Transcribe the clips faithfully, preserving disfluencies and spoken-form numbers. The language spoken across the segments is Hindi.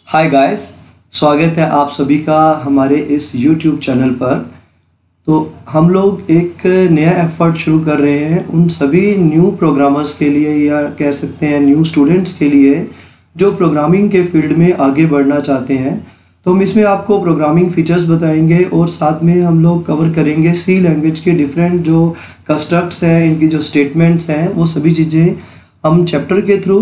हाय गाइस, स्वागत है आप सभी का हमारे इस यूट्यूब चैनल पर। तो हम लोग एक नया एफर्ट शुरू कर रहे हैं उन सभी न्यू प्रोग्रामर्स के लिए, या कह सकते हैं न्यू स्टूडेंट्स के लिए जो प्रोग्रामिंग के फील्ड में आगे बढ़ना चाहते हैं। तो हम इसमें आपको प्रोग्रामिंग फीचर्स बताएंगे और साथ में हम लोग कवर करेंगे सी लैंग्वेज के डिफरेंट जो कंस्ट्रक्ट्स हैं, इनकी जो स्टेटमेंट्स हैं, वो सभी चीज़ें हम चैप्टर के थ्रू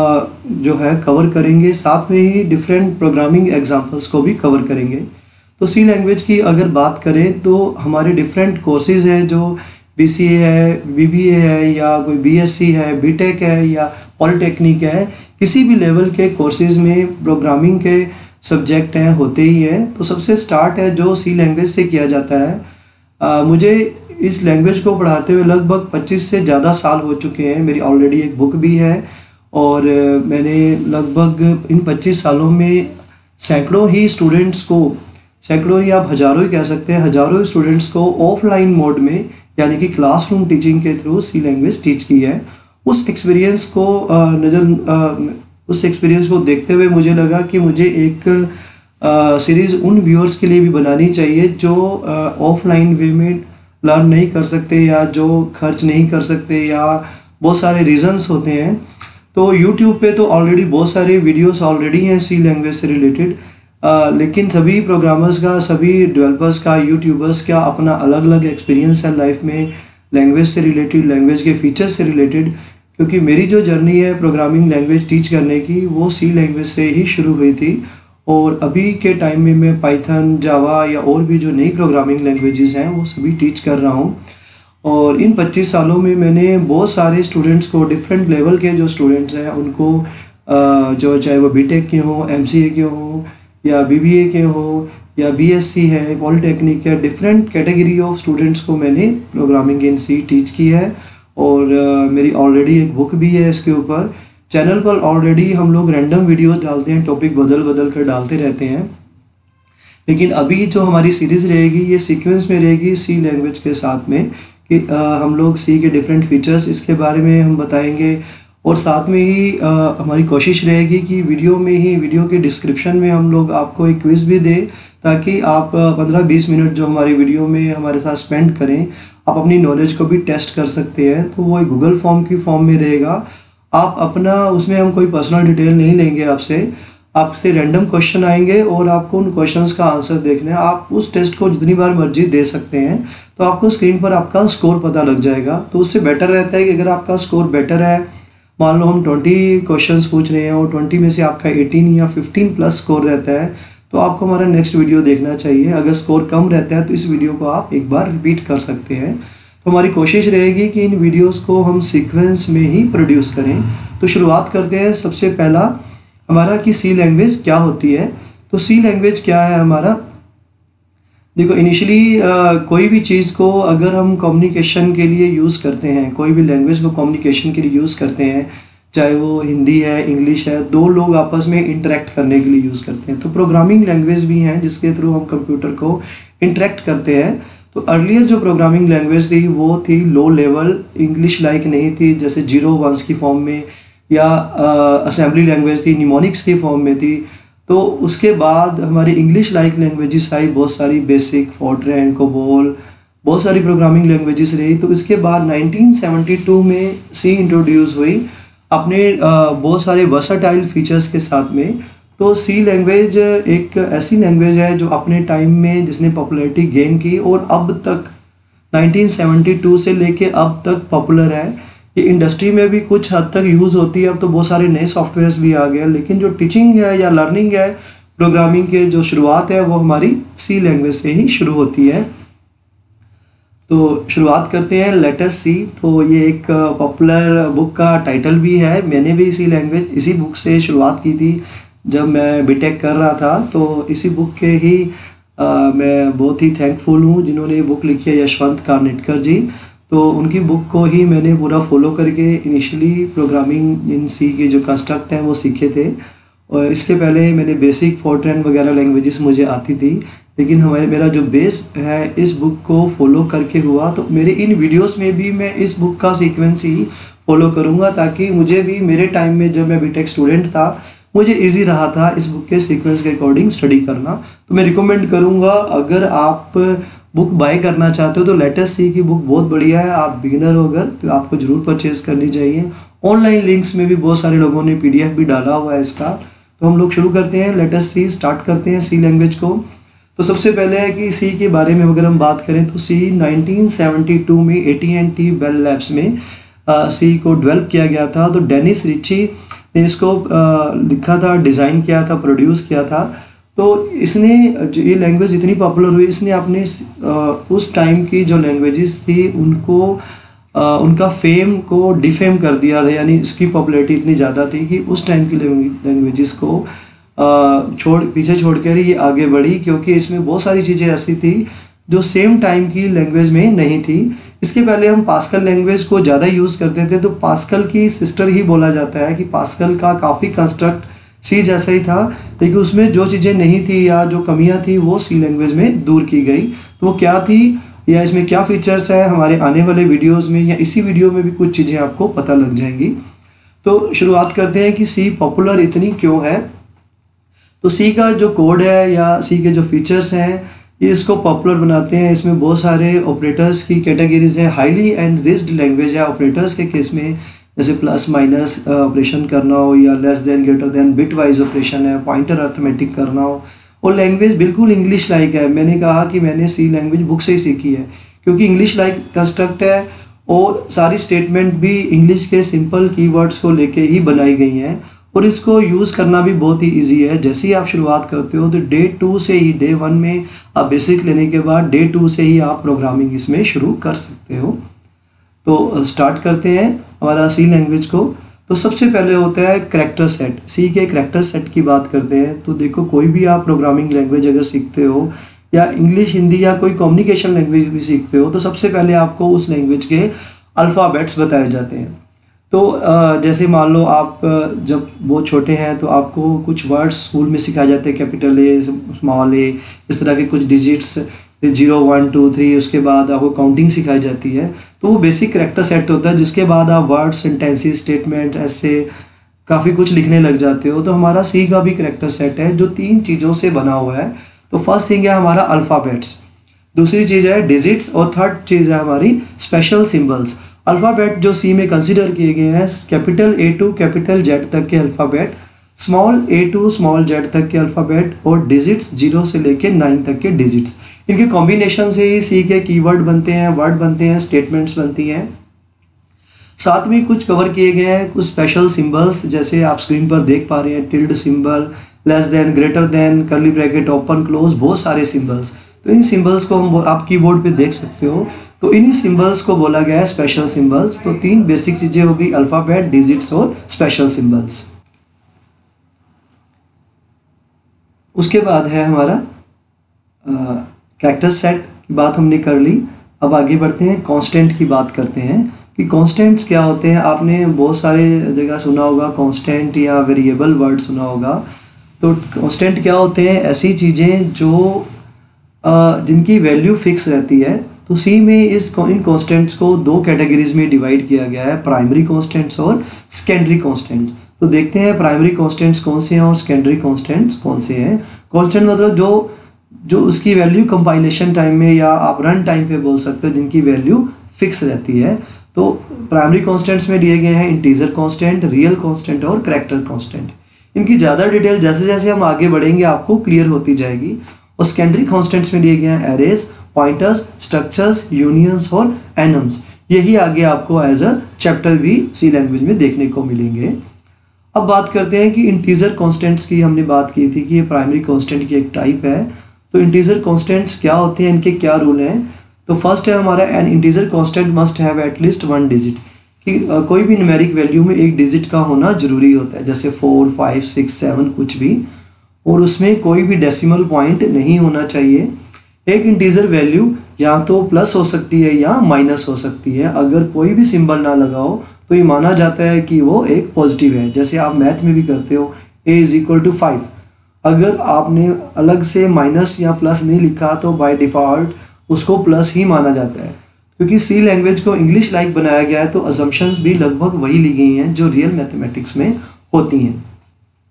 जो है कवर करेंगे। साथ में ही डिफरेंट प्रोग्रामिंग एग्जांपल्स को भी कवर करेंगे। तो सी लैंग्वेज की अगर बात करें तो हमारे डिफरेंट कोर्सेज़ हैं, जो बीसीए है, बीबीए है, या कोई बीएससी है, बीटेक है, या पॉलिटेक्निक है, किसी भी लेवल के कोर्सेज़ में प्रोग्रामिंग के सब्जेक्ट हैं होते ही हैं। तो सबसे स्टार्ट है जो सी लैंग्वेज से किया जाता है। आ, मुझे इस लैंग्वेज को पढ़ाते हुए लगभग पच्चीस से ज़्यादा साल हो चुके हैं। मेरी ऑलरेडी एक बुक भी है और मैंने लगभग इन पच्चीस सालों में सैकड़ों ही स्टूडेंट्स को, सैकड़ों ही आप हज़ारों ही कह सकते हैं, हज़ारों स्टूडेंट्स को ऑफलाइन मोड में, यानी कि क्लासरूम टीचिंग के थ्रू सी लैंग्वेज टीच की है। उस एक्सपीरियंस को नज़र उस एक्सपीरियंस को देखते हुए मुझे लगा कि मुझे एक सीरीज़ उन व्यूअर्स के लिए भी बनानी चाहिए जो ऑफलाइन वे में लर्न नहीं कर सकते, या जो खर्च नहीं कर सकते, या बहुत सारे रीजंस होते हैं। तो यूट्यूब पे तो ऑलरेडी बहुत सारे वीडियोस ऑलरेडी हैं सी लैंग्वेज से रिलेटेड, लेकिन सभी प्रोग्रामर्स का, सभी डेवलपर्स का, यूट्यूबर्स का अपना अलग अलग एक्सपीरियंस है लाइफ में लैंग्वेज से रिलेटेड, लैंग्वेज के फीचर्स से रिलेटेड। क्योंकि मेरी जो जर्नी है प्रोग्रामिंग लैंग्वेज टीच करने की, वो सी लैंग्वेज से ही शुरू हुई थी। और अभी के टाइम में मैं पाइथन, जावा या और भी जो नई प्रोग्रामिंग लैंग्वेजेस हैं वो सभी टीच कर रहा हूँ। और इन पच्चीस सालों में मैंने बहुत सारे स्टूडेंट्स को, डिफरेंट लेवल के जो स्टूडेंट्स हैं उनको, जो चाहे वो बीटेक के हों, एमसीए के हों, या बीबीए के हों, या बीएससी है, पॉलिटेक्निक है, डिफरेंट कैटेगरी ऑफ स्टूडेंट्स को मैंने प्रोग्रामिंग इन सी टीच की है। और uh, मेरी ऑलरेडी एक बुक भी है इसके ऊपर। चैनल पर ऑलरेडी हम लोग रैंडम वीडियोस डालते हैं, टॉपिक बदल बदल कर डालते रहते हैं। लेकिन अभी जो हमारी सीरीज़ रहेगी ये सीक्वेंस में रहेगी सी लैंग्वेज के साथ में, कि आ, हम लोग सी के डिफरेंट फीचर्स इसके बारे में हम बताएंगे। और साथ में ही आ, हमारी कोशिश रहेगी कि वीडियो में ही, वीडियो के डिस्क्रिप्शन में हम लोग आपको एक क्विज़ भी दें, ताकि आप पंद्रह बीस मिनट जो हमारी वीडियो में हमारे साथ स्पेंड करें, आप अपनी नॉलेज को भी टेस्ट कर सकते हैं। तो वो एक गूगल फॉर्म की फॉर्म में रहेगा। आप अपना, उसमें हम कोई पर्सनल डिटेल नहीं लेंगे आपसे, आपसे रैंडम क्वेश्चन आएंगे और आपको उन क्वेश्चंस का आंसर देखना है। आप उस टेस्ट को जितनी बार मर्जी दे सकते हैं, तो आपको स्क्रीन पर आपका स्कोर पता लग जाएगा। तो उससे बेटर रहता है कि अगर आपका स्कोर बेटर है, मान लो हम ट्वेंटी क्वेश्चंस पूछ रहे हैं और ट्वेंटी में से आपका एटीन या फिफ्टीन प्लस स्कोर रहता है, तो आपको हमारा नेक्स्ट वीडियो देखना चाहिए। अगर स्कोर कम रहता है तो इस वीडियो को आप एक बार रिपीट कर सकते हैं। तो हमारी कोशिश रहेगी कि इन वीडियोस को हम सीक्वेंस में ही प्रोड्यूस करें। तो शुरुआत करते हैं। सबसे पहला हमारा कि सी लैंग्वेज क्या होती है। तो सी लैंग्वेज क्या है हमारा, देखो इनिशियली कोई भी चीज़ को अगर हम कम्युनिकेशन के लिए यूज़ करते हैं, कोई भी लैंग्वेज को कम्युनिकेशन के लिए यूज़ करते हैं, चाहे वो हिंदी है, इंग्लिश है, दो लोग आपस में इंटरेक्ट करने के लिए यूज़ करते हैं। तो प्रोग्रामिंग लैंग्वेज भी हैं जिसके थ्रू हम कंप्यूटर को इंटरेक्ट करते हैं। तो अर्लियर जो प्रोग्रामिंग लैंग्वेज थी वो थी लो लेवल, इंग्लिश लाइक नहीं थी, जैसे जीरो वंस की फॉर्म में, या असेंबली लैंग्वेज थी, निमोनिक्स की फॉर्म में थी। तो उसके बाद हमारी इंग्लिश लाइक लैंग्वेजेस आई, बहुत सारी, बेसिक, फोर्ट्रैन, कोबोल, बहुत सारी प्रोग्रामिंग लैंग्वेजेस रही। तो इसके बाद नाइनटीन सेवेंटी टू में सी इंट्रोड्यूस हुई अपने बहुत सारे वर्सटाइल फीचर्स के साथ में। तो सी लैंग्वेज एक ऐसी लैंग्वेज है जो अपने टाइम में जिसने पॉपुलैरिटी गेन की और अब तक नाइनटीन सेवेंटी टू से लेके अब तक पॉपुलर है। ये इंडस्ट्री में भी कुछ हद तक यूज़ होती है। अब तो बहुत सारे नए सॉफ्टवेयर्स भी आ गए हैं, लेकिन जो टीचिंग है या लर्निंग है प्रोग्रामिंग के, जो शुरुआत है वो हमारी सी लैंग्वेज से ही शुरू होती है। तो शुरुआत करते हैं, लेट अस सी। तो ये एक पॉपुलर बुक का टाइटल भी है। मैंने भी इसी लैंग्वेज, इसी बुक से शुरुआत की थी जब मैं बीटेक कर रहा था। तो इसी बुक के ही आ, मैं बहुत ही थैंकफुल हूँ जिन्होंने ये बुक लिखी है, यशवंत कारनेटकर जी। तो उनकी बुक को ही मैंने पूरा फॉलो करके इनिशियली प्रोग्रामिंग इन सी के जो कंस्ट्रक्ट हैं वो सीखे थे। और इसके पहले मैंने बेसिक, फोर्ट्रैन वगैरह लैंग्वेजेस मुझे आती थी, लेकिन हमारे मेरा जो बेस है इस बुक को फॉलो करके हुआ। तो मेरे इन वीडियोस में भी मैं इस बुक का सीक्वेंस ही फॉलो करूँगा, ताकि मुझे भी मेरे टाइम में जब मैं बीटेक स्टूडेंट था मुझे इजी रहा था इस बुक के सीक्वेंस के अकॉर्डिंग स्टडी करना। तो मैं रिकमेंड करूँगा, अगर आप बुक बाय करना चाहते हो तो लेटेस्ट सी की बुक बहुत बढ़िया है। आप बिगिनर हो अगर तो आपको ज़रूर परचेज़ करनी चाहिए। ऑनलाइन लिंक्स में भी बहुत सारे लोगों ने पीडीएफ भी डाला हुआ है इसका। तो हम लोग शुरू करते हैं, लेटेस्ट सी स्टार्ट करते हैं सी लैंग्वेज को। तो सबसे पहले है कि सी के बारे में अगर हम बात करें तो सी नाइनटीन सेवेंटी टू में A T and T Bell Labs में सी को डेवलप किया गया था। तो डेनिस रिची ने इसको आ, लिखा था, डिज़ाइन किया था, प्रोड्यूस किया था। तो इसने जो ये लैंग्वेज इतनी पॉपुलर हुई, इसने अपने आ, उस टाइम की जो लैंग्वेजेस थी उनको आ, उनका फेम को डिफेम कर दिया था। यानी इसकी पॉपुलैरिटी इतनी ज़्यादा थी कि उस टाइम की लैंग्वेजेस को आ, छोड़ पीछे छोड़कर ये आगे बढ़ी, क्योंकि इसमें बहुत सारी चीज़ें ऐसी थी जो सेम टाइम की लैंग्वेज में नहीं थी। इसके पहले हम पास्कल लैंग्वेज को ज़्यादा यूज़ करते थे, तो पास्कल की सिस्टर ही बोला जाता है कि पास्कल का काफ़ी कंस्ट्रक्ट सी जैसा ही था, लेकिन उसमें जो चीज़ें नहीं थी या जो कमियां थी वो सी लैंग्वेज में दूर की गई। तो वो क्या थी या इसमें क्या फीचर्स है, हमारे आने वाले वीडियोस में या इसी वीडियो में भी कुछ चीज़ें आपको पता लग जाएंगी। तो शुरुआत करते हैं कि सी पॉपुलर इतनी क्यों है। तो सी का जो कोड है या सी के जो फीचर्स हैं ये इसको पॉपुलर बनाते हैं। इसमें बहुत सारे ऑपरेटर्स की कैटेगरीज हैं। हाईली एनरिच्ड लैंग्वेज है ऑपरेटर्स के केस में, जैसे प्लस माइनस ऑपरेशन करना हो या less than greater than bitwise operation है, पॉइंटर अर्थमेटिक करना हो। और लैंग्वेज बिल्कुल इंग्लिश लाइक है। मैंने कहा कि मैंने सी लैंग्वेज बुक से ही सीखी है, क्योंकि इंग्लिश लाइक कंस्ट्रक्ट है और सारी स्टेटमेंट भी इंग्लिश के सिंपल कीवर्ड्स को लेके ही बनाई गई हैं और इसको यूज़ करना भी बहुत ही इजी है। जैसे ही आप शुरुआत करते हो तो डे टू से ही, डे वन में आप बेसिक लेने के बाद डे टू से ही आप प्रोग्रामिंग इसमें शुरू कर सकते हो। तो स्टार्ट करते हैं हमारा सी लैंग्वेज को। तो सबसे पहले होता है करैक्टर सेट। सी के करैक्टर सेट की बात करते हैं। तो देखो, कोई भी आप प्रोग्रामिंग लैंग्वेज अगर सीखते हो या इंग्लिश, हिंदी या कोई कम्युनिकेशन लैंग्वेज भी सीखते हो, तो सबसे पहले आपको उस लैंग्वेज के अल्फ़ाबेट्स बताए जाते हैं। तो जैसे मान लो आप जब बहुत छोटे हैं तो आपको कुछ वर्ड्स स्कूल में सिखाए जाते हैं, कैपिटल ए, स्मॉल ए, इस तरह के कुछ digits, zero one two three. उसके बाद आपको काउंटिंग सिखाई जाती है। तो वो बेसिक करैक्टर सेट होता है, जिसके बाद आप वर्ड्स, सेंटेंसेस, स्टेटमेंट्स ऐसे काफ़ी कुछ लिखने लग जाते हो। तो हमारा सी का भी करैक्टर सेट है जो तीन चीज़ों से बना हुआ है। तो फर्स्ट थिंग है हमारा अल्फ़ाबेट्स, दूसरी चीज़ है डिजिट्स और थर्ड चीज़ है हमारी स्पेशल सिम्बल्स। अल्फ़ाबेट जो सी में कंसिडर किए गए हैं, capital A to capital Z तक के alphabet, small A to small Z तक के अल्फ़ाबेट और डिजिट्स जीरो से लेके नाइन तक के डिजिट्स। इनके कॉम्बिनेशन से ही सी के कीवर्ड बनते हैं, वर्ड बनते हैं, स्टेटमेंट्स बनती हैं। साथ में कुछ कवर किए गए हैं कुछ स्पेशल सिंबल्स, जैसे आप स्क्रीन पर देख पा रहे हैं, tilde symbol, less than, greater than, curly bracket, open close, बहुत सारे सिंबल्स। तो इन सिंबल्स को हम आप कीबोर्ड पे देख सकते हो। तो इन्हीं सिंबल्स को बोला गया है स्पेशल सिंबल्स। तो तीन बेसिक चीज़ें होगी, अल्फ़ाबेट, डिजिट्स और स्पेशल सिंबल्स। उसके बाद है हमारा कैरेक्टर सेट की बात हमने कर ली। अब आगे बढ़ते हैं, कांस्टेंट की बात करते हैं कि कांस्टेंट्स क्या होते हैं। आपने बहुत सारे जगह सुना होगा कांस्टेंट या वेरिएबल वर्ड सुना होगा। तो कांस्टेंट क्या होते हैं? ऐसी चीज़ें जो जिनकी वैल्यू फिक्स रहती है। तो सी में इस इन कांस्टेंट्स को दो कैटेगरीज में डिवाइड किया गया है, प्राइमरी कांस्टेंट्स और सेकेंडरी कांस्टेंट्स। तो देखते हैं प्राइमरी कांस्टेंट्स कौन से हैं और सेकेंडरी कांस्टेंट्स कौन से हैं। कांस्टेंट मतलब जो जो उसकी वैल्यू कंपाइलेशन टाइम में या आप रन टाइम पे बोल सकते हो, जिनकी वैल्यू फिक्स रहती है। तो प्राइमरी कांस्टेंट्स में दिए गए हैं इंटीजर कांस्टेंट, रियल कांस्टेंट और करैक्टर कांस्टेंट। इनकी ज़्यादा डिटेल जैसे जैसे हम आगे बढ़ेंगे आपको क्लियर होती जाएगी। और सेकेंडरी कांस्टेंट्स में दिए गए हैं एरेज, पॉइंटर्स, स्ट्रक्चर्स, यूनियंस और एनम्स। यही आगे आपको एज अ चैप्टर भी सी लैंग्वेज में देखने को मिलेंगे। अब बात करते हैं कि इंटीजर कांस्टेंट्स की हमने बात की थी कि ये प्राइमरी कांस्टेंट की एक टाइप है। तो इंटीजर कांस्टेंट्स क्या होते हैं, इनके क्या रूल हैं। तो फर्स्ट है हमारा an integer constant must have at least one digit, कि uh, कोई भी न्यूमेरिक वैल्यू में एक डिजिट का होना जरूरी होता है, जैसे फोर, फाइव, सिक्स, सेवन कुछ भी, और उसमें कोई भी डेसिमल पॉइंट नहीं होना चाहिए। एक इंटीजर वैल्यू या तो प्लस हो सकती है या माइनस हो सकती है। अगर कोई भी सिंबल ना लगाओ तो ये माना जाता है कि वो एक पॉजिटिव है। जैसे आप मैथ में भी करते हो, A is equal to five, अगर आपने अलग से माइनस या प्लस नहीं लिखा तो बाय डिफ़ॉल्ट उसको प्लस ही माना जाता है। क्योंकि सी लैंग्वेज को इंग्लिश लाइक बनाया गया है तो अजम्पशंस भी लगभग वही ली गई हैं जो रियल मैथमेटिक्स में होती हैं।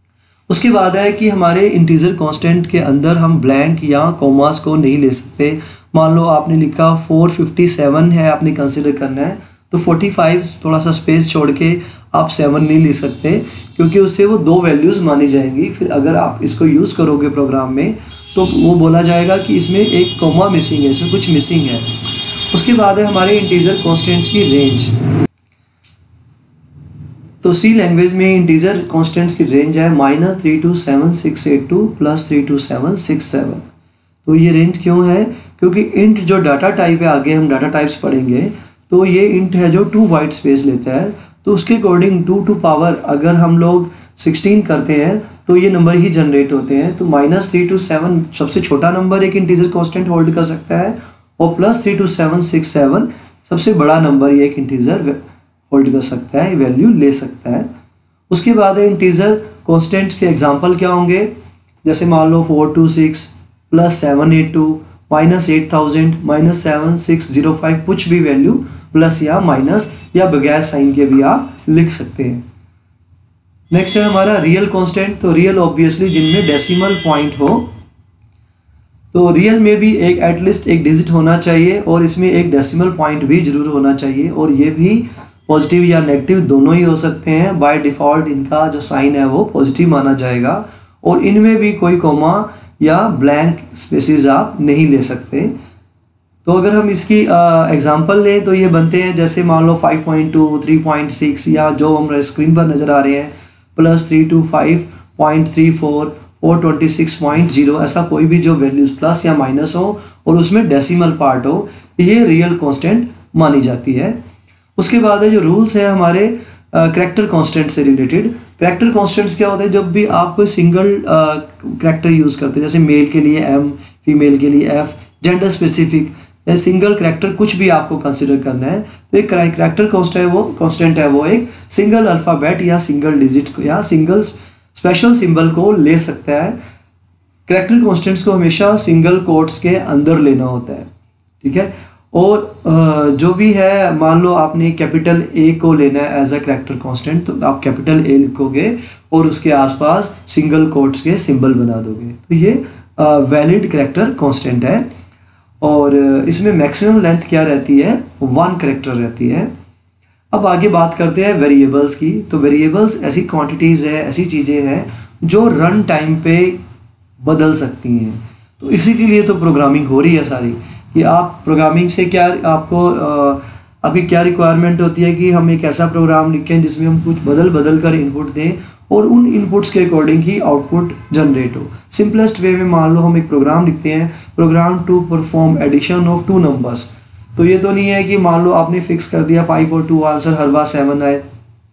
उसके बाद है कि हमारे इंटीजर कांस्टेंट के अंदर हम ब्लैंक या कॉमास को नहीं ले सकते। मान लो आपने लिखा फोर फिफ्टी सेवन है, आपने कंसिडर करना है, तो फोर्टी फाइव थोड़ा सा स्पेस छोड़ के आप सेवन नहीं ले सकते, क्योंकि उससे वो दो वैल्यूज़ मानी जाएंगी। फिर अगर आप इसको यूज़ करोगे प्रोग्राम में तो वो बोला जाएगा कि इसमें एक कॉमा मिसिंग है, इसमें कुछ मिसिंग है। उसके बाद है हमारे इंटीजर कांस्टेंट्स की रेंज। तो सी लैंग्वेज में इंटीजर कांस्टेंट्स की रेंज है minus three two seven six eight to plus three two seven six seven. तो ये रेंज क्यों है? क्योंकि इंट जो डाटा टाइप है, आगे हम डाटा टाइप्स पढ़ेंगे, तो ये इंट है जो टू वाइट स्पेस लेता है, तो उसके अकॉर्डिंग टू टू पावर अगर हम लोग सिक्सटीन करते हैं तो ये नंबर ही जनरेट होते हैं। तो माइनस थ्री टू सेवन सबसे छोटा नंबर एक इंटीजर कांस्टेंट होल्ड कर सकता है, और plus three two seven six seven सबसे बड़ा नंबर ये एक इंटीजर होल्ड कर सकता है, वैल्यू ले सकता है। उसके बाद है इंटीजर कांस्टेंट्स के एग्जांपल क्या होंगे, जैसे मान लो four two six plus seven eight two minus eight thousand minus seven six zero five, कुछ भी वैल्यू प्लस या माइनस या बगैर साइन के भी आप लिख सकते हैं। नेक्स्ट है हमारा रियल कांस्टेंट। तो रियल ऑब्वियसली जिनमें डेसिमल पॉइंट हो, तो रियल में भी एक एटलीस्ट एक डिजिट होना चाहिए और इसमें एक डेसिमल पॉइंट भी जरूर होना चाहिए, और ये भी पॉजिटिव या नेगेटिव दोनों ही हो सकते हैं। बाय डिफ़ॉल्ट इनका जो साइन है वो पॉजिटिव माना जाएगा, और इनमें भी कोई कॉमा या ब्लैंक स्पेसेस आप नहीं ले सकते। तो अगर हम इसकी एग्जांपल लें तो ये बनते हैं, जैसे मान लो five point two, three point six, या जो हमारे स्क्रीन पर नज़र आ रहे हैं plus three two five point three four four twenty six point zero, ऐसा कोई भी जो वैल्यूज़ प्लस या माइनस हो और उसमें डेसिमल पार्ट हो, ये रियल कांस्टेंट मानी जाती है। उसके बाद है जो रूल्स है हमारे करैक्टर कांस्टेंट से रिलेटेड। करैक्टर कांस्टेंट्स क्या होते हैं? जब भी आप कोई सिंगल करैक्टर यूज़ करते हैं, जैसे मेल के लिए एम, फीमेल के लिए एफ, जेंडर स्पेसिफिक या सिंगल करैक्टर कुछ भी आपको कंसिडर करना है, तो एक करैक्टर कांस्टेंट है वो कांस्टेंट है वो एक सिंगल अल्फ़ाबेट या सिंगल डिजिट या सिंगल स्पेशल सिंबल को ले सकता है। करैक्टर कांस्टेंट्स को हमेशा सिंगल कोट्स के अंदर लेना होता है, ठीक है। और जो भी है, मान लो आपने कैपिटल ए को लेना है एज अ करैक्टर कांस्टेंट, तो आप कैपिटल ए लिखोगे और उसके आसपास सिंगल कोट्स के सिंबल बना दोगे, तो ये वैलिड करैक्टर कांस्टेंट है। और इसमें मैक्सिमम लेंथ क्या रहती है? वन करैक्टर रहती है। अब आगे बात करते हैं वेरिएबल्स की। तो वेरिएबल्स ऐसी क्वांटिटीज़ है, ऐसी चीज़ें हैं जो रन टाइम पे बदल सकती हैं। तो इसी के लिए तो प्रोग्रामिंग हो रही है सारी, कि आप प्रोग्रामिंग से क्या आपको आपकी क्या रिक्वायरमेंट होती है कि हम एक ऐसा प्रोग्राम लिखें जिसमें हम कुछ बदल बदल कर इनपुट दें और उन इनपुट्स के अकॉर्डिंग ही आउटपुट जनरेट हो। सिंपलेस्ट वे में मान लो हम एक प्रोग्राम लिखते हैं, program to perform addition of two numbers. तो ये तो नहीं है कि मान लो आपने फिक्स कर दिया फाइव और टू आंसर हर बार सेवन आए।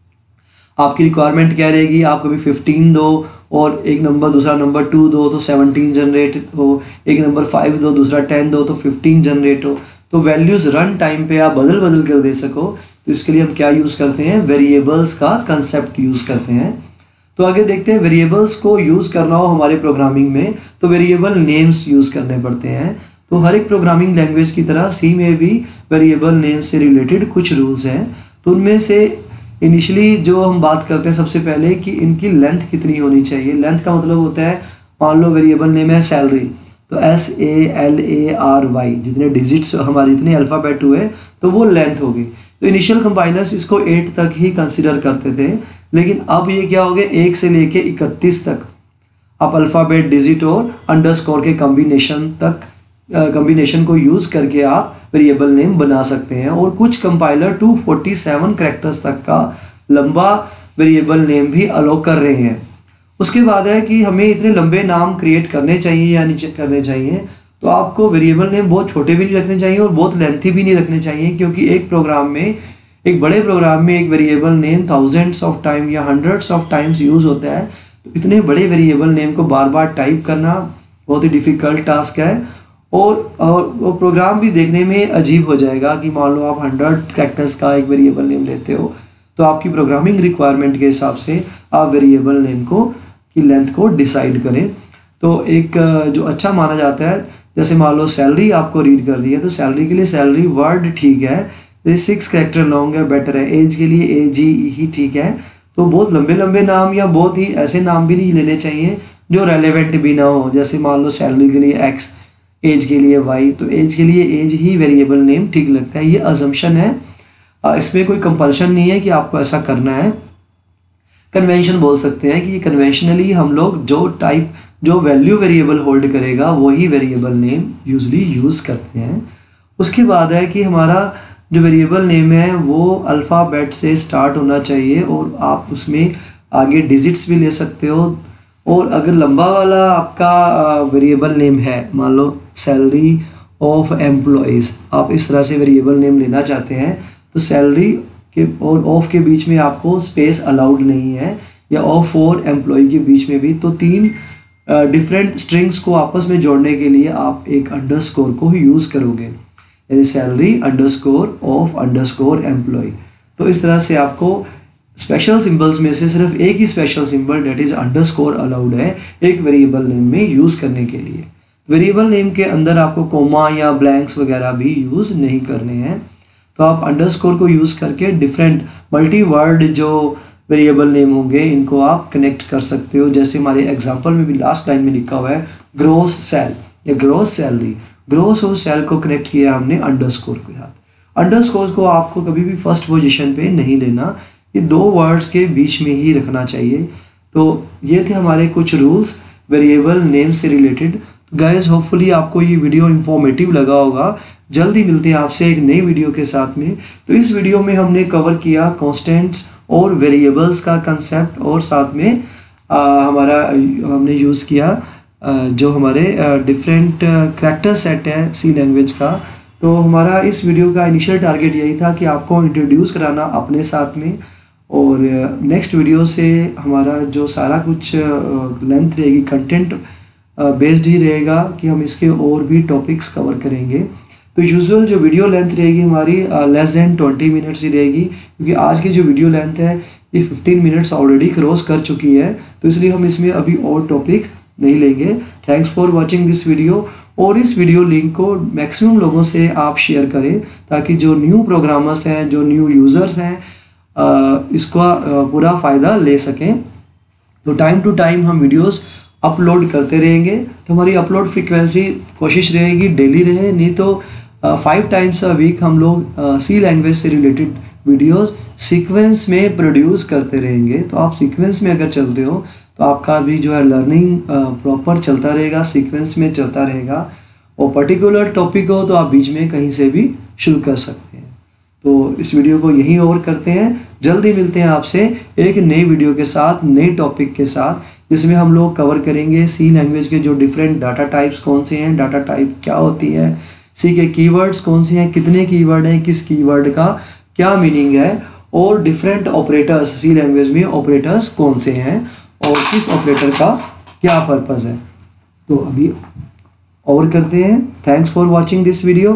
आपकी रिक्वायरमेंट क्या रहेगी? आप कभी फिफ्टीन दो और एक नंबर दूसरा नंबर टू दो तो सेवनटीन जनरेट हो, एक नंबर फाइव दो दूसरा टेन दो तो फिफ्टीन जनरेट हो। तो वैल्यूज़ रन टाइम पे आप बदल बदल कर दे सको, तो इसके लिए हम क्या यूज़ करते हैं? वेरिएबल्स का कंसेप्ट यूज़ करते हैं। तो आगे देखते हैं, वेरिएबल्स को यूज़ करना हो हमारे प्रोग्रामिंग में तो वेरिएबल नेम्स यूज़ करने पड़ते हैं। तो हर एक प्रोग्रामिंग लैंग्वेज की तरह सी में भी वेरिएबल नेम से रिलेटेड कुछ रूल्स हैं। तो उनमें से इनिशियली जो हम बात करते हैं सबसे पहले कि इनकी लेंथ कितनी होनी चाहिए। लेंथ का मतलब होता है, मान लो वेरिएबल नेम है सैलरी, तो S A L A R Y, जितने डिजिट्स हमारे जितने अल्फ़ाबेट हुए तो वो लेंथ होगी। तो इनिशियल कंपाइलर्स इसको एट तक ही कंसिडर करते थे, लेकिन अब ये क्या हो गया, एक से लेके इकतीस तक आप अल्फ़ाबेट, डिजिट और अंडरस्कोर के कॉम्बिनेशन तक कॉम्बिनेशन को यूज़ करके आप वेरिएबल नेम बना सकते हैं। और कुछ compiler two forty seven characters तक का लंबा वेरिएबल नेम भी अलो कर रहे हैं। उसके बाद है कि हमें इतने लंबे नाम क्रिएट करने चाहिए या नहीं करने चाहिए। तो आपको वेरिएबल नेम बहुत छोटे भी नहीं रखने चाहिए और बहुत लेंथी भी नहीं रखने चाहिए, क्योंकि एक प्रोग्राम में, एक बड़े प्रोग्राम में एक variable name thousands of time या हंड्रेड्स ऑफ टाइम्स यूज़ होता है। तो इतने बड़े वेरिएबल नेम को बार बार टाइप करना बहुत ही डिफ़िकल्ट टास्क है, और और वो प्रोग्राम भी देखने में अजीब हो जाएगा कि मान लो आप हंड्रेड कैरेक्टर्स का एक वेरिएबल नेम लेते हो, तो आपकी प्रोग्रामिंग रिक्वायरमेंट के हिसाब से आप वेरिएबल नेम को की लेंथ को डिसाइड करें। तो एक जो अच्छा माना जाता है, जैसे मान लो सैलरी आपको रीड कर रही है, तो सैलरी के लिए सैलरी वर्ड ठीक है, सिक्स कैरेक्टर लॉन्ग है, बेटर है। एज के लिए ए जी ही ठीक है। तो बहुत लंबे लंबे नाम या बहुत ही ऐसे नाम भी नहीं लेने चाहिए जो रेलेवेंट भी ना हो। जैसे मान लो सैलरी के लिए एक्स, एज के लिए वाई, तो एज के लिए एज ही वेरिएबल नेम ठीक लगता है। ये अजम्पशन है, इसमें कोई कंपल्शन नहीं है कि आपको ऐसा करना है। कन्वेंशन बोल सकते हैं कि ये कन्वेंशनली हम लोग जो टाइप जो वैल्यू वेरिएबल होल्ड करेगा वही वेरिएबल नेम यूजली यूज़ करते हैं। उसके बाद है कि हमारा जो वेरिएबल नेम है वो अल्फ़ाबेट से स्टार्ट होना चाहिए और आप उसमें आगे डिजिट्स भी ले सकते हो। और अगर लंबा वाला आपका वेरिएबल नेम है, मान लो सैलरी ऑफ एम्प्लॉयज़, आप इस तरह से वेरिएबल नेम लेना चाहते हैं तो सैलरी के और ऑफ के बीच में आपको स्पेस अलाउड नहीं है, या ऑफ और एम्प्लॉय के बीच में भी। तो तीन डिफरेंट स्ट्रिंग्स को आपस में जोड़ने के लिए आप एक अंडरस्कोर को यूज़ करोगे, यानी salary underscore of underscore employ. तो इस तरह से आपको स्पेशल सिंबल्स में से सिर्फ एक ही special symbol that is underscore allowed है एक वेरिएबल नेम में यूज़ करने के लिए। वेरिएबल नेम के अंदर आपको कोमा या ब्लैंक्स वगैरह भी यूज़ नहीं करने हैं। तो आप अंडरस्कोर को यूज़ करके डिफरेंट मल्टी वर्ड जो वेरिएबल नेम होंगे इनको आप कनेक्ट कर सकते हो। जैसे हमारे एग्जांपल में भी लास्ट लाइन में लिखा हुआ है ग्रोस सेल या ग्रोस सैलरी, ग्रोस और सेल को कनेक्ट किया हमने अंडरस्कोर के साथ। अंडरस्कोर को आपको कभी भी फर्स्ट पोजीशन पे नहीं लेना, ये दो वर्ड्स के बीच में ही रखना चाहिए। तो ये थे हमारे कुछ रूल्स वेरिएबल नेम से रिलेटेड। तो गाइस होपफुली आपको ये वीडियो इंफॉर्मेटिव लगा होगा। जल्दी मिलते हैं आपसे एक नई वीडियो के साथ में। तो इस वीडियो में हमने कवर किया कॉन्स्टेंट्स और वेरिएबल्स का कंसेप्ट, और साथ में आ, हमारा हमने यूज़ किया आ, जो हमारे डिफरेंट करैक्टर सेट है सी लैंग्वेज का। तो हमारा इस वीडियो का इनिशियल टारगेट यही था कि आपको इंट्रोड्यूस कराना अपने साथ में, और नेक्स्ट वीडियो से हमारा जो सारा कुछ लेंथ रहेगी कंटेंट बेस्ड ही रहेगा कि हम इसके और भी टॉपिक्स कवर करेंगे। तो यूजुअल जो वीडियो लेंथ रहेगी हमारी लेस देन ट्वेंटी मिनट्स ही रहेगी, क्योंकि आज की जो वीडियो लेंथ है ये फिफ्टीन मिनट्स ऑलरेडी क्रॉस कर चुकी है। तो इसलिए हम इसमें अभी और टॉपिक्स नहीं लेंगे। Thanks for watching this video, और इस वीडियो लिंक को मैक्सिमम लोगों से आप शेयर करें ताकि जो न्यू प्रोग्रामर्स हैं, जो न्यू यूज़र्स हैं, इसका पूरा फ़ायदा ले सकें। तो टाइम टू टाइम हम वीडियोस अपलोड करते रहेंगे। तो हमारी अपलोड फ्रीक्वेंसी कोशिश रहेगी डेली रहे, नहीं तो फाइव टाइम्स अ वीक हम लोग सी लैंग्वेज से रिलेटेड वीडियोस सीक्वेंस में प्रोड्यूस करते रहेंगे। तो आप सीक्वेंस में अगर चलते हो तो आपका भी जो है लर्निंग प्रॉपर चलता रहेगा, सीक्वेंस में चलता रहेगा। और पर्टिकुलर टॉपिक हो तो आप बीच में कहीं से भी शुरू कर सकते हैं। तो इस वीडियो को यहीं ओवर करते हैं। जल्दी मिलते हैं आपसे एक नई वीडियो के साथ, नए टॉपिक के साथ, जिसमें हम लोग कवर करेंगे सी लैंग्वेज के जो डिफरेंट डाटा टाइप्स कौन से हैं, डाटा टाइप क्या होती है, सी के कीवर्ड्स कौन से हैं, कितने कीवर्ड हैं, किस कीवर्ड का क्या मीनिंग है, और डिफरेंट ऑपरेटर्स सी लैंग्वेज में ऑपरेटर्स कौन से हैं और किस ऑपरेटर का क्या पर्पस है। तो अभी ओवर करते हैं। Thanks for watching this video.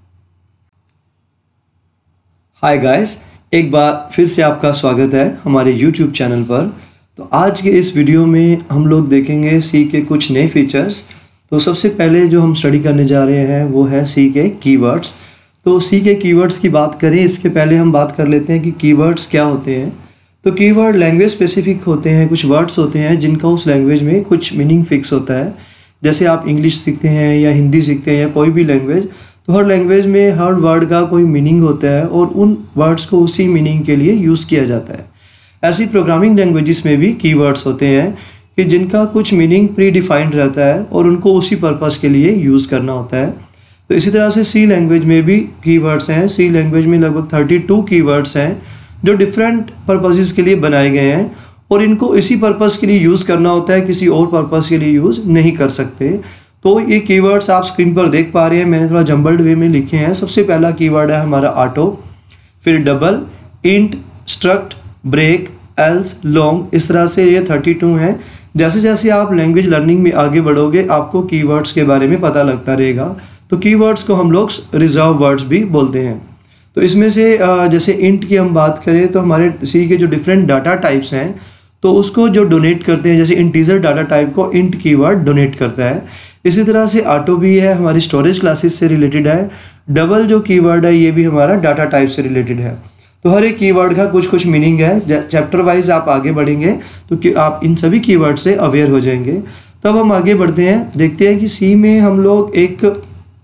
Hi guys, एक बार फिर से आपका स्वागत है हमारे यूट्यूब चैनल पर। तो आज के इस वीडियो में हम लोग देखेंगे सी के कुछ नए फीचर्स। तो सबसे पहले जो हम स्टडी करने जा रहे हैं वो है सी के कीवर्ड्स। तो सी के कीवर्ड्स की बात करें इसके पहले हम बात कर लेते हैं कि कीवर्ड्स क्या होते हैं। तो कीवर्ड लैंग्वेज स्पेसिफिक होते हैं, कुछ वर्ड्स होते हैं जिनका उस लैंग्वेज में कुछ मीनिंग फिक्स होता है। जैसे आप इंग्लिश सीखते हैं या हिंदी सीखते हैं या कोई भी लैंग्वेज, तो हर लैंग्वेज में हर वर्ड का कोई मीनिंग होता है और उन वर्ड्स को उसी मीनिंग के लिए यूज़ किया जाता है। ऐसी प्रोग्रामिंग लैंग्वेजेस में भी कीवर्ड्स होते हैं कि जिनका कुछ मीनिंग प्री डिफाइंड रहता है और उनको उसी पर्पस के लिए यूज़ करना होता है। तो इसी तरह से सी लैंग्वेज में भी कीवर्ड्स हैं। सी लैंग्वेज में लगभग थर्टी टू कीवर्ड्स हैं जो डिफरेंट पर्पसेस के लिए बनाए गए हैं, और इनको इसी पर्पस के लिए यूज़ करना होता है, किसी और पर्पस के लिए यूज़ नहीं कर सकते। तो ये कीवर्ड्स आप स्क्रीन पर देख पा रहे हैं, मैंने थोड़ा जम्बल्ड वे में लिखे हैं। सबसे पहला कीवर्ड है हमारा ऑटो, फिर double, int, struct, break, else, long. इस तरह से ये थर्टी टू हैं। जैसे जैसे आप लैंग्वेज लर्निंग में आगे बढ़ोगे आपको कीवर्ड्स के बारे में पता लगता रहेगा। तो कीवर्ड्स को हम लोग रिजर्व वर्ड्स भी बोलते हैं। तो इसमें से जैसे इंट की हम बात करें तो हमारे सी के जो डिफरेंट डाटा टाइप्स हैं तो उसको जो डोनेट करते हैं, जैसे इंटीजर डाटा टाइप को इंट कीवर्ड डोनेट करता है। इसी तरह से ऑटो भी है, हमारी स्टोरेज क्लासेस से रिलेटेड है। डबल जो कीवर्ड है ये भी हमारा डाटा टाइप से रिलेटेड है। तो हर एक कीवर्ड का कुछ कुछ मीनिंग है। चैप्टर वाइज आप आगे बढ़ेंगे तो कि आप इन सभी कीवर्ड से अवेयर हो जाएंगे। तब हम आगे बढ़ते हैं, देखते हैं कि सी में हम लोग एक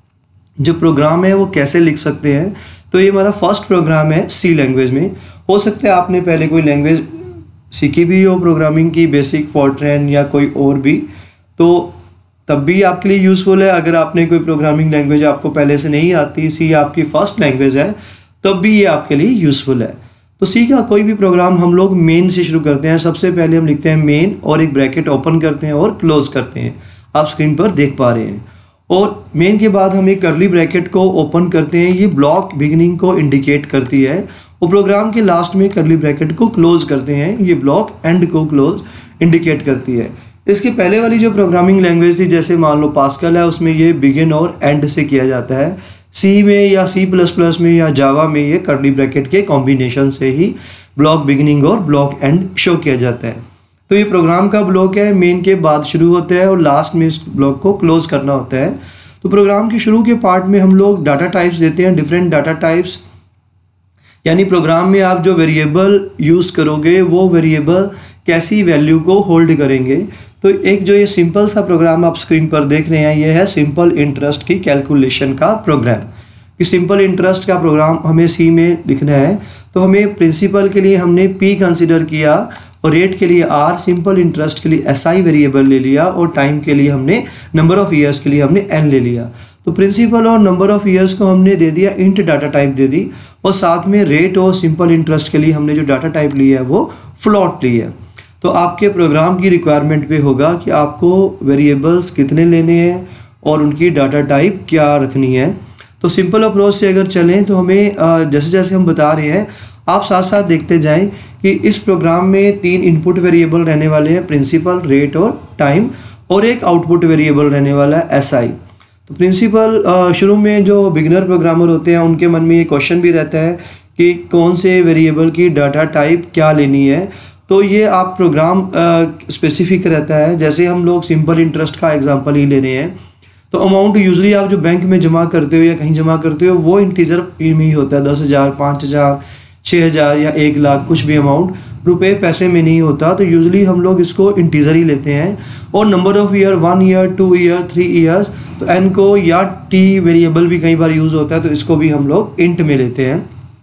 जो प्रोग्राम है वो कैसे लिख सकते हैं। तो ये हमारा फर्स्ट प्रोग्राम है सी लैंग्वेज में। हो सकता है आपने पहले कोई लैंग्वेज सीखी भी हो प्रोग्रामिंग की, बेसिक, फॉर्ट्रैन या कोई और भी, तो तब भी आपके लिए यूज़फुल है। अगर आपने कोई प्रोग्रामिंग लैंग्वेज आपको पहले से नहीं आती, सी आपकी फर्स्ट लैंग्वेज है, तब भी ये आपके लिए यूज़फुल है। तो सी का कोई भी प्रोग्राम हम लोग मेन से शुरू करते हैं। सबसे पहले हम लिखते हैं मेन और एक ब्रैकेट ओपन करते हैं और क्लोज करते हैं, आप स्क्रीन पर देख पा रहे हैं। और मेन के बाद हम एक कर्ली ब्रैकेट को ओपन करते हैं, ये ब्लॉक बिगिनिंग को इंडिकेट करती है। और प्रोग्राम के लास्ट में कर्ली ब्रैकेट को क्लोज करते हैं, ये ब्लॉक एंड को क्लोज इंडिकेट करती है। इसके पहले वाली जो प्रोग्रामिंग लैंग्वेज थी, जैसे मान लो पास्कल है, उसमें ये बिगिन और एंड से किया जाता है। सी में या सी प्लस प्लस में या जावा में ये कर्ली ब्रैकेट के कॉम्बिनेशन से ही ब्लॉक बिगिनिंग और ब्लॉक एंड शो किया जाता है। तो ये प्रोग्राम का ब्लॉक है, मेन के बाद शुरू होता है और लास्ट में इस ब्लॉक को क्लोज करना होता है। तो प्रोग्राम के शुरू के पार्ट में हम लोग डाटा टाइप्स देते हैं, डिफरेंट डाटा टाइप्स, यानी प्रोग्राम में आप जो वेरिएबल यूज़ करोगे वो वेरिएबल कैसी वैल्यू को होल्ड करेंगे। तो एक जो ये सिंपल सा प्रोग्राम आप स्क्रीन पर देख रहे हैं, ये है सिंपल इंटरेस्ट की कैलकुलेशन का प्रोग्राम। कि सिंपल इंटरेस्ट का प्रोग्राम हमें सी में लिखना है, तो हमें प्रिंसिपल के लिए हमने पी कंसिडर किया और रेट के लिए आर, सिंपल इंटरेस्ट के लिए एस आई वेरिएबल ले लिया और टाइम के लिए हमने नंबर ऑफ ईयर्स के लिए हमने एन ले लिया। तो प्रिंसिपल और नंबर ऑफ ईयर्स को हमने दे दिया इंट डाटा टाइप दे दी, और साथ में रेट और सिंपल इंटरेस्ट के लिए हमने जो डाटा टाइप लिया है वो फ्लोट ली है। तो आपके प्रोग्राम की रिक्वायरमेंट पे होगा कि आपको वेरिएबल्स कितने लेने हैं और उनकी डाटा टाइप क्या रखनी है। तो सिंपल अप्रोच से अगर चलें तो हमें जैसे जैसे हम बता रहे हैं आप साथ साथ देखते जाएं कि इस प्रोग्राम में तीन इनपुट वेरिएबल रहने वाले हैं, प्रिंसिपल, रेट और टाइम, और एक आउटपुट वेरिएबल रहने वाला है एस आई। तो प्रिंसिपल शुरू में जो बिगिनर प्रोग्रामर होते हैं उनके मन में ये क्वेश्चन भी रहता है कि कौन से वेरिएबल की डाटा टाइप क्या लेनी है। तो ये आप प्रोग्राम स्पेसिफिक रहता है। जैसे हम लोग सिंपल इंटरेस्ट का एग्जांपल ही ले रहे हैं, तो अमाउंट यूजुअली आप जो बैंक में जमा करते हो या कहीं जमा करते हो वो इंटीजर में ही होता है, दस हज़ार, पाँच हज़ार, छः हज़ार या एक लाख, कुछ भी अमाउंट रुपए पैसे में नहीं होता। तो यूजुअली हम लोग इसको इंटीजर ही लेते हैं। और number of year, one year, two year, three years, तो एन को या टी वेरिएबल भी कई बार यूज़ होता है, तो इसको भी हम लोग इंट में लेते हैं।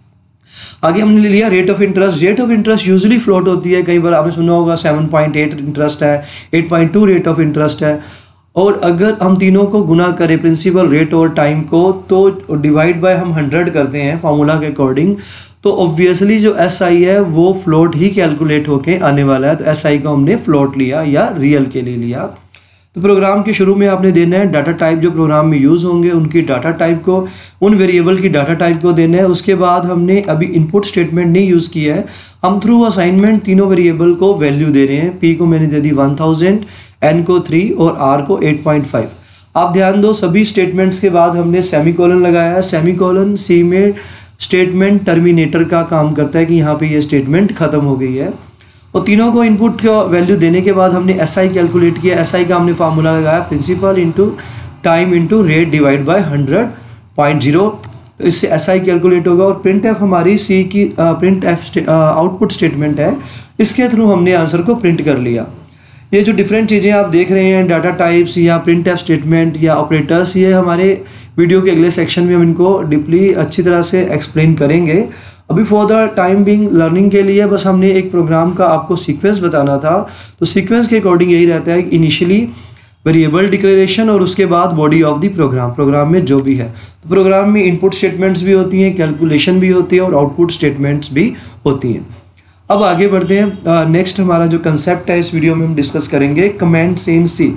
आगे हमने ले लिया rate of interest. Rate of interest usually float होती है, कई बार आपने सुना होगा सेवन पॉइंट एट इंटरेस्ट है, eight point two rate of interest है। और अगर हम तीनों को गुना करें, प्रिंसिपल, रेट और टाइम को, तो डिवाइड बाय हम हंड्रेड करते हैं फार्मूला के अकॉर्डिंग, तो ऑब्वियसली जो एस आई है वो फ्लोट ही कैलकुलेट होके आने वाला है। तो एस आई को हमने फ्लोट लिया या रियल के लिए लिया। तो प्रोग्राम के शुरू में आपने देना है डाटा टाइप जो प्रोग्राम में यूज़ होंगे उनकी डाटा टाइप को, उन वेरिएबल की डाटा टाइप को देना है। उसके बाद हमने अभी इनपुट स्टेटमेंट नहीं यूज़ किया है, हम थ्रू असाइनमेंट तीनों वेरिएबल को वैल्यू दे रहे हैं। पी को मैंने दे दी वन थाउजेंड, एन को थ्री और आर को एट पॉइंट फाइव। आप ध्यान दो, सभी स्टेटमेंट्स के बाद हमने सेमीकोलन लगाया है। सेमीकोलन सी में स्टेटमेंट टर्मिनेटर का काम करता है कि यहाँ पे ये स्टेटमेंट खत्म हो गई है। और तीनों को इनपुट का वैल्यू देने के बाद हमने एस आई कैलकुलेट किया। एस आई का हमने फार्मूला लगाया, principal into time into rate divide by hundred point zero. तो इससे एस आई कैलकुलेट होगा। और प्रिंट एफ हमारी सी की प्रिंट एफ आउटपुट स्टेटमेंट है, इसके थ्रू हमने आंसर को प्रिंट कर लिया। ये जो डिफरेंट चीज़ें आप देख रहे हैं, डाटा टाइप्स या प्रिंट एफ स्टेटमेंट या ऑपरेटर्स, ये हमारे वीडियो के अगले सेक्शन में हम इनको डीपली अच्छी तरह से एक्सप्लेन करेंगे। अभी for the time being learning के लिए बस हमने एक प्रोग्राम का आपको सीक्वेंस बताना था। तो सीक्वेंस के अकॉर्डिंग यही रहता है कि इनिशियली वेरिएबल डिक्लेरेशन और उसके बाद body of the program, program में जो भी है। तो प्रोग्राम में इनपुट स्टेटमेंट्स भी होती हैं, कैलकुलेशन भी होती है और आउटपुट स्टेटमेंट्स भी होती हैं। अब आगे बढ़ते हैं। नेक्स्ट uh, हमारा जो कंसेप्ट है इस वीडियो में हम डिस्कस करेंगे कमेंट्स इन सी।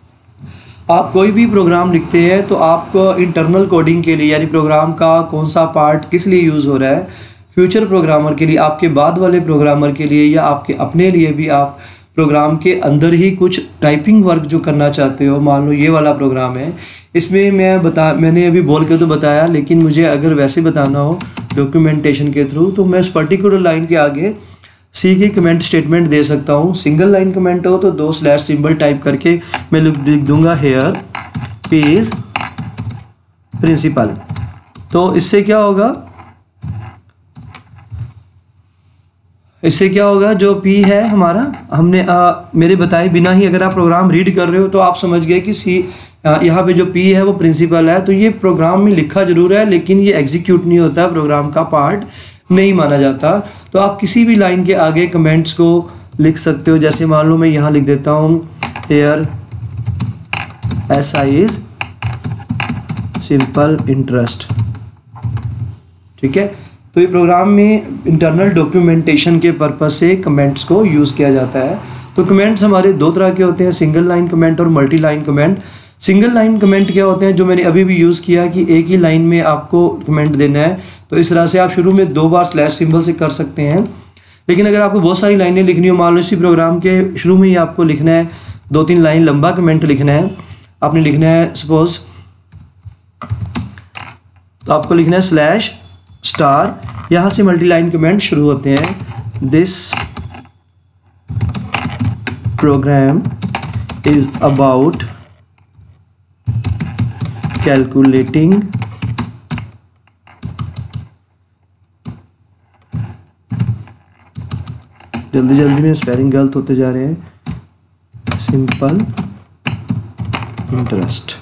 आप कोई भी प्रोग्राम लिखते हैं तो आपको इंटरनल कोडिंग के लिए, यानी प्रोग्राम का कौन सा पार्ट किस लिए यूज़ हो रहा है, फ्यूचर प्रोग्रामर के लिए, आपके बाद वाले प्रोग्रामर के लिए या आपके अपने लिए भी आप प्रोग्राम के अंदर ही कुछ टाइपिंग वर्क जो करना चाहते हो। मान लो ये वाला प्रोग्राम है, इसमें मैं बता मैंने अभी बोल के तो बताया, लेकिन मुझे अगर वैसे बताना हो डॉक्यूमेंटेशन के थ्रू, तो मैं इस पर्टिकुलर लाइन के आगे सी की कमेंट स्टेटमेंट दे सकता हूँ। सिंगल लाइन कमेंट हो तो दो स्लैश सिंबल टाइप करके मैं लिख दूंगा हेयर पेज प्रिंसिपल। तो इससे क्या होगा, इससे क्या होगा, जो पी है हमारा, हमने आ, मेरे बताए बिना ही अगर आप प्रोग्राम रीड कर रहे हो तो आप समझ गए कि सी यहाँ पे जो पी है वो प्रिंसिपल है। तो ये प्रोग्राम में लिखा जरूर है लेकिन ये एग्जीक्यूट नहीं होता, प्रोग्राम का पार्ट नहीं माना जाता। तो आप किसी भी लाइन के आगे कमेंट्स को लिख सकते हो। जैसे मान लो मैं यहाँ लिख देता हूँ here S I is simple interest, ठीक है। तो ये प्रोग्राम में इंटरनल डॉक्यूमेंटेशन के पर्पज से कमेंट्स को यूज़ किया जाता है। तो कमेंट्स हमारे दो तरह के होते हैं, सिंगल लाइन कमेंट और multi line comment. Single line comment क्या होते हैं, जो मैंने अभी भी यूज़ किया कि एक ही लाइन में आपको कमेंट देना है। तो इस तरह से आप शुरू में दो बार स्लैश सिंबल से कर सकते हैं। लेकिन अगर आपको बहुत सारी लाइनें लिखनी हो, मान लो इसी प्रोग्राम के शुरू में ही आपको लिखना है दो तीन लाइन लंबा कमेंट लिखना है, आपने लिखना है सपोज, तो आपको लिखना है स्लैश स्टार, यहाँ से मल्टी लाइन कमेंट शुरू होते हैं। This program is about calculating जल्दी जल्दी में स्पेलिंग गलत होते जा रहे हैं, सिंपल इंटरेस्ट,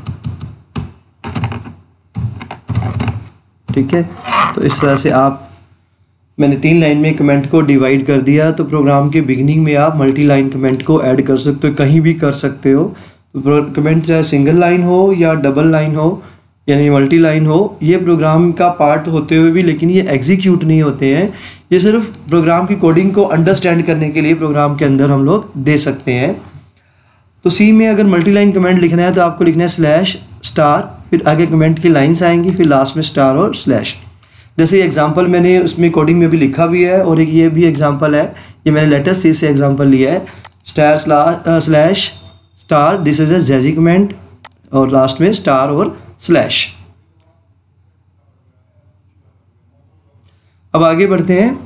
ठीक है। तो इस तरह से आप, मैंने तीन लाइन में कमेंट को डिवाइड कर दिया। तो प्रोग्राम के बिगिनिंग में आप मल्टी लाइन कमेंट को ऐड कर सकते हो, कहीं भी कर सकते हो। तो कमेंट चाहे सिंगल लाइन हो या डबल लाइन हो यानी मल्टी लाइन हो, ये प्रोग्राम का पार्ट होते हुए भी लेकिन ये एग्जीक्यूट नहीं होते हैं। ये सिर्फ प्रोग्राम की कोडिंग को अंडरस्टैंड करने के लिए प्रोग्राम के अंदर हम लोग दे सकते हैं। तो सी में अगर मल्टी लाइन कमेंट लिखना है तो आपको लिखना है स्लैश स्टार, फिर आगे कमेंट की लाइन्स आएंगी, फिर लास्ट में स्टार और स्लैश। जैसे एग्जांपल मैंने उसमें कोडिंग में भी लिखा भी है और एक ये भी एग्जांपल है, ये मैंने लेटेस्ट सी से एग्जांपल लिया है, star slash star, this is a JG comment, और लास्ट में स्टार और स्लैश। अब आगे बढ़ते हैं।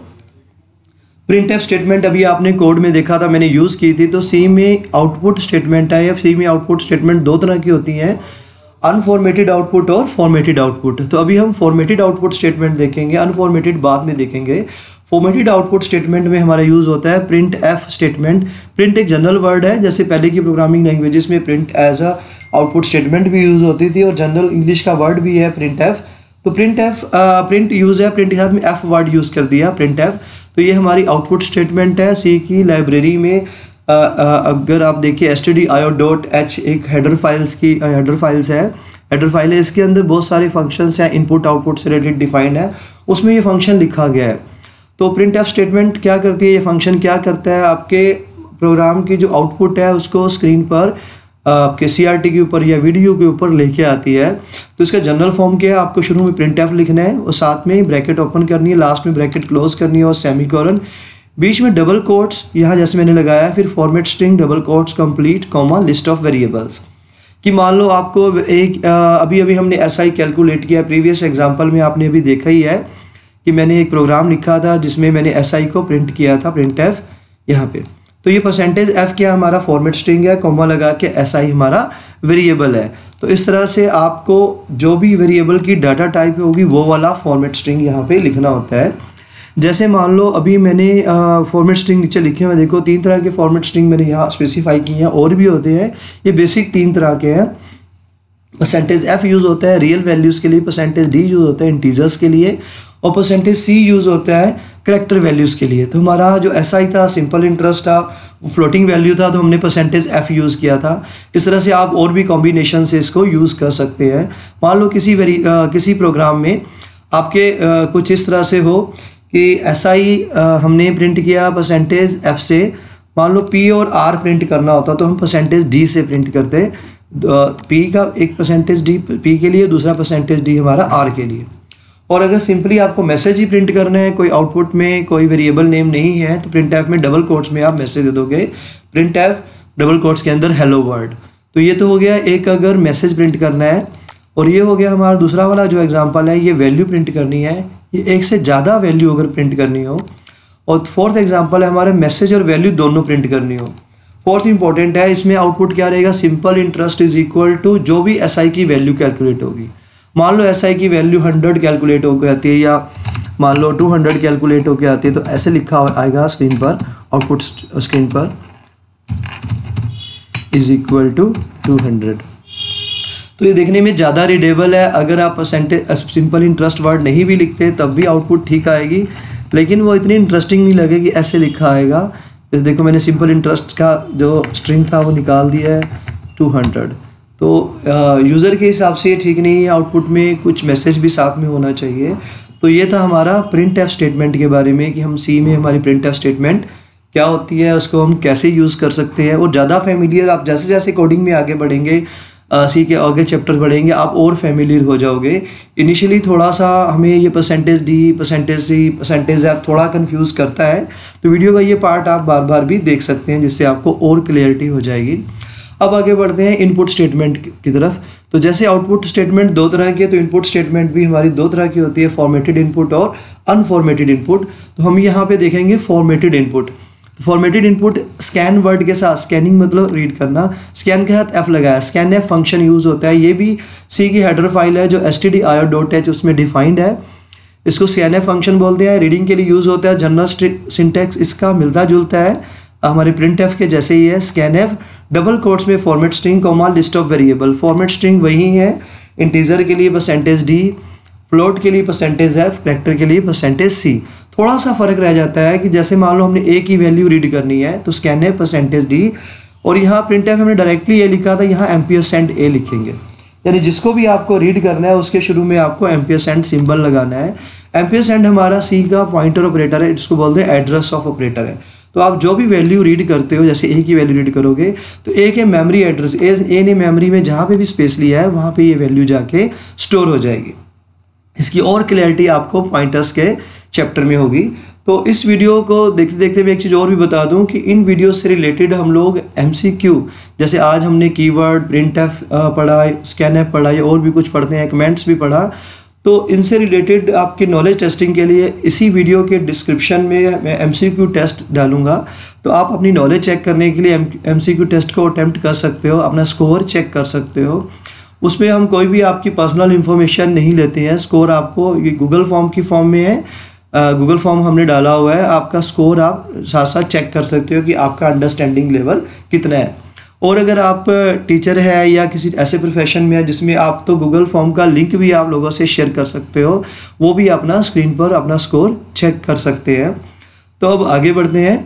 प्रिंट एफ स्टेटमेंट अभी आपने कोड में देखा था, मैंने यूज़ की थी। तो सी में आउटपुट स्टेटमेंट है, या सी में आउटपुट स्टेटमेंट दो तरह की होती हैं, अनफॉर्मेटेड आउटपुट और फॉर्मेटेड आउटपुट। तो अभी हम फॉर्मेटेड आउटपुट स्टेटमेंट देखेंगे, अनफॉर्मेटेड बाद में देखेंगे। फॉर्मेटेड आउटपुट स्टेटमेंट में हमारा यूज़ होता है प्रिंट एफ स्टेटमेंट। प्रिंट एक जनरल वर्ड है, जैसे पहले की प्रोग्रामिंग लैंग्वेजेस में print as a output statement भी यूज़ होती थी, और जनरल इंग्लिश का वर्ड भी है प्रिंट एफ। तो प्रिंट एफ प्रिंट यूज़ है, प्रिंट के साथ में एफ वर्ड यूज़ कर दिया प्रिंट एफ। तो ये हमारी आउटपुट स्टेटमेंट है। सी की लाइब्रेरी में आ, आ, अगर आप देखिए S T D I O dot H एक हेडर फाइल्स की हेडर फाइल्स है हेडर फाइल है, इसके अंदर बहुत सारे फंक्शंस हैं, इनपुट आउटपुट से रिलेटेड डिफाइंड है, उसमें ये फंक्शन लिखा गया है। तो प्रिंट एफ स्टेटमेंट क्या करती है, ये फंक्शन क्या करता है, आपके प्रोग्राम की जो आउटपुट है उसको स्क्रीन पर आपके सी आर टी के ऊपर या वीडियो के ऊपर लेके आती है। तो इसका जनरल फॉर्म क्या है, आपको शुरू में प्रिंट एफ लिखना है और साथ में ब्रैकेट ओपन करनी है, लास्ट में ब्रैकेट क्लोज करनी है और सेमीकोलन, बीच में डबल कोट्स यहाँ जैसे मैंने लगाया, फिर format string double quotes complete comma list of variables. कि मान लो आपको एक आ, अभी अभी हमने एस आई कैलकुलेट किया, प्रीवियस एग्जांपल में आपने अभी देखा ही है कि मैंने एक प्रोग्राम लिखा था जिसमें मैंने एस आई को प्रिंट किया था, प्रिंट एफ यहाँ पे। तो ये परसेंटेज एफ क्या हमारा फॉर्मेट स्ट्रिंग है, कॉमा लगा के एस आई हमारा वेरिएबल है। तो इस तरह से आपको जो भी वेरिएबल की डाटा टाइप होगी वो वाला फॉर्मेट स्ट्रिंग यहाँ पे लिखना होता है। जैसे मान लो अभी मैंने फॉर्मेट स्ट्रिंग नीचे लिखे हुए, देखो तीन तरह के फॉर्मेट स्ट्रिंग मैंने यहाँ स्पेसिफाई किए हैं, और भी होते हैं, ये बेसिक तीन तरह के हैं। परसेंटेज एफ यूज़ होता है रियल वैल्यूज़ के लिए, परसेंटेज डी यूज़ होता है इंटीजर्स के लिए, और परसेंटेज सी यूज़ होता है करैक्टर वैल्यूज़ के लिए। तो हमारा जो एस आई था, सिंपल इंटरेस्ट था, फ्लोटिंग वैल्यू था, तो हमने परसेंटेज एफ यूज़ किया था। इस तरह से आप और भी कॉम्बिनेशन से इसको यूज़ कर सकते हैं। मान लो किसी वेरी आ, किसी प्रोग्राम में आपके आ, कुछ इस तरह से हो कि एस आई हमने प्रिंट किया परसेंटेज एफ से, मान लो पी और आर प्रिंट करना होता तो हम परसेंटेज डी से प्रिंट करते, पी का एक परसेंटेज डी पी के लिए, दूसरा परसेंटेज डी हमारा आर के लिए। और अगर सिंपली आपको मैसेज ही प्रिंट करना है, कोई आउटपुट में कोई वेरिएबल नेम नहीं है, तो प्रिंट एफ में डबल कोट्स में आप मैसेज दे दोगे, प्रिंट एफ डबल कोट्स के अंदर हेलो वर्ल्ड। तो ये तो हो गया एक अगर मैसेज प्रिंट करना है, और ये हो गया हमारा दूसरा वाला जो एग्जांपल है, ये वैल्यू प्रिंट करनी है, ये एक से ज़्यादा वैल्यू अगर प्रिंट करनी हो। और फोर्थ एग्जांपल है हमारे मैसेज और वैल्यू दोनों प्रिंट करनी हो। फोर्थ इंपॉर्टेंट है, इसमें आउटपुट क्या रहेगा, simple interest is equal to जो भी एस आई की वैल्यू कैलकुलेट होगी। मान लो एस आई की वैल्यू हंड्रेड कैलकुलेट हो जाती है, या मान लो टू हंड्रेड कैलकुलेट होके आती है, तो ऐसे लिखा आएगा स्क्रीन पर, आउटपुट स्क्रीन पर is equal to two hundred. तो ये देखने में ज़्यादा रीडेबल है। अगर आप परसेंटेज सिंपल इंटरेस्ट वर्ड नहीं भी लिखते तब भी आउटपुट ठीक आएगी, लेकिन वो इतनी इंटरेस्टिंग नहीं लगेगी ऐसे लिखा आएगा। जैसे देखो मैंने सिंपल इंटरेस्ट का जो स्ट्रिंग था वो निकाल दिया है टू हंड्रेड। तो यूज़र के हिसाब से ये ठीक नहीं है, आउटपुट में कुछ मैसेज भी साथ में होना चाहिए। तो ये था हमारा प्रिंट एफ स्टेटमेंट के बारे में कि हम सी में हमारी प्रिंट एफ स्टेटमेंट क्या होती है, उसको हम कैसे यूज़ कर सकते हैं। और ज़्यादा फेमिलियर आप जैसे जैसे कोडिंग में आगे बढ़ेंगे, सी के आगे चैप्टर बढ़ेंगे, आप और फेमिलियर हो जाओगे। इनिशियली थोड़ा सा हमें ये percentage D, percentage C, percentage F थोड़ा कंफ्यूज करता है, तो वीडियो का ये पार्ट आप बार बार भी देख सकते हैं जिससे आपको और क्लियरिटी हो जाएगी। अब आगे बढ़ते हैं इनपुट स्टेटमेंट की तरफ। तो जैसे आउटपुट स्टेटमेंट दो तरह की है, तो इनपुट स्टेटमेंट भी हमारी दो तरह की होती है, फॉर्मेटेड इनपुट और अनफॉर्मेटेड इनपुट। तो हम यहाँ पे देखेंगे formatted input. Formatted input scan word के साथ, स्कैनिंग मतलब रीड करना, स्कैन के साथ एफ लगाया, स्कैन एफ फंक्शन यूज़ होता है। ये भी सी की हेडर फाइल है जो S T D I O dot H उसमें डिफाइंड है। इसको स्कैन एफ फंक्शन बोलते हैं। रीडिंग के लिए यूज़ होता है। जनरल सिंटेक्स इसका मिलता जुलता है हमारे प्रिंट एफ के जैसे ही है। स्कैन एफ डबल कोट्स में format string comma list of variable. Format string वही है, इंटीजर के लिए परसेंटेज डी, फ्लोट के लिए परसेंटेज एफ, कैरेक्टर के लिए परसेंटेज सी। थोड़ा सा फर्क रह जाता है कि जैसे मान लो हमने ए की वैल्यू रीड करनी है तो स्कैन एफ परसेंटेज डी, और यहाँ प्रिंट एफ हमने डायरेक्टली ए लिखा था, यहाँ एम्पीसेंट ए लिखेंगे। यानी जिसको भी आपको रीड करना है उसके शुरू में आपको एम्पीसेंट सिंबल लगाना है। एम्पीसेंट हमारा सी का पॉइंटर ऑपरेटर है, इसको बोलते हैं एड्रेस ऑफ ऑपरेटर है। तो आप जो भी वैल्यू रीड करते हो, जैसे ए की वैल्यू रीड करोगे तो ए के मेमोरी एड्रेस, ए ने मेमोरी में जहाँ पे भी स्पेस लिया है वहाँ पे ये वैल्यू जाके स्टोर हो जाएगी। इसकी और क्लैरिटी आपको पॉइंटर्स के चैप्टर में होगी। तो इस वीडियो को देखते देखते मैं एक चीज़ और भी बता दूं कि इन वीडियो से रिलेटेड हम लोग एमसीक्यू, जैसे आज हमने कीवर्ड, प्रिंट एफ पढ़ा, स्कैन एफ पढ़ा, या और भी कुछ पढ़ते हैं, कमेंट्स भी पढ़ा। तो इनसे रिलेटेड आपके नॉलेज टेस्टिंग के लिए इसी वीडियो के डिस्क्रिप्शन में मैं एमसीक्यू टेस्ट डालूंगा। तो आप अपनी नॉलेज चेक करने के लिए एमसीक्यू टेस्ट को अटेम्प्ट कर सकते हो, अपना स्कोर चेक कर सकते हो। उसमें हम कोई भी आपकी पर्सनल इन्फॉर्मेशन नहीं लेते हैं। स्कोर आपको ये गूगल फॉर्म की फॉर्म में है, गूगल फॉर्म हमने डाला हुआ है। आपका स्कोर आप साथ साथ चेक कर सकते हो कि आपका अंडरस्टैंडिंग लेवल कितना है। और अगर आप टीचर है या किसी ऐसे प्रोफेशन में है जिसमें आप, तो गूगल फॉर्म का लिंक भी आप लोगों से शेयर कर सकते हो, वो भी अपना स्क्रीन पर अपना स्कोर चेक कर सकते हैं। तो अब आगे बढ़ते हैं।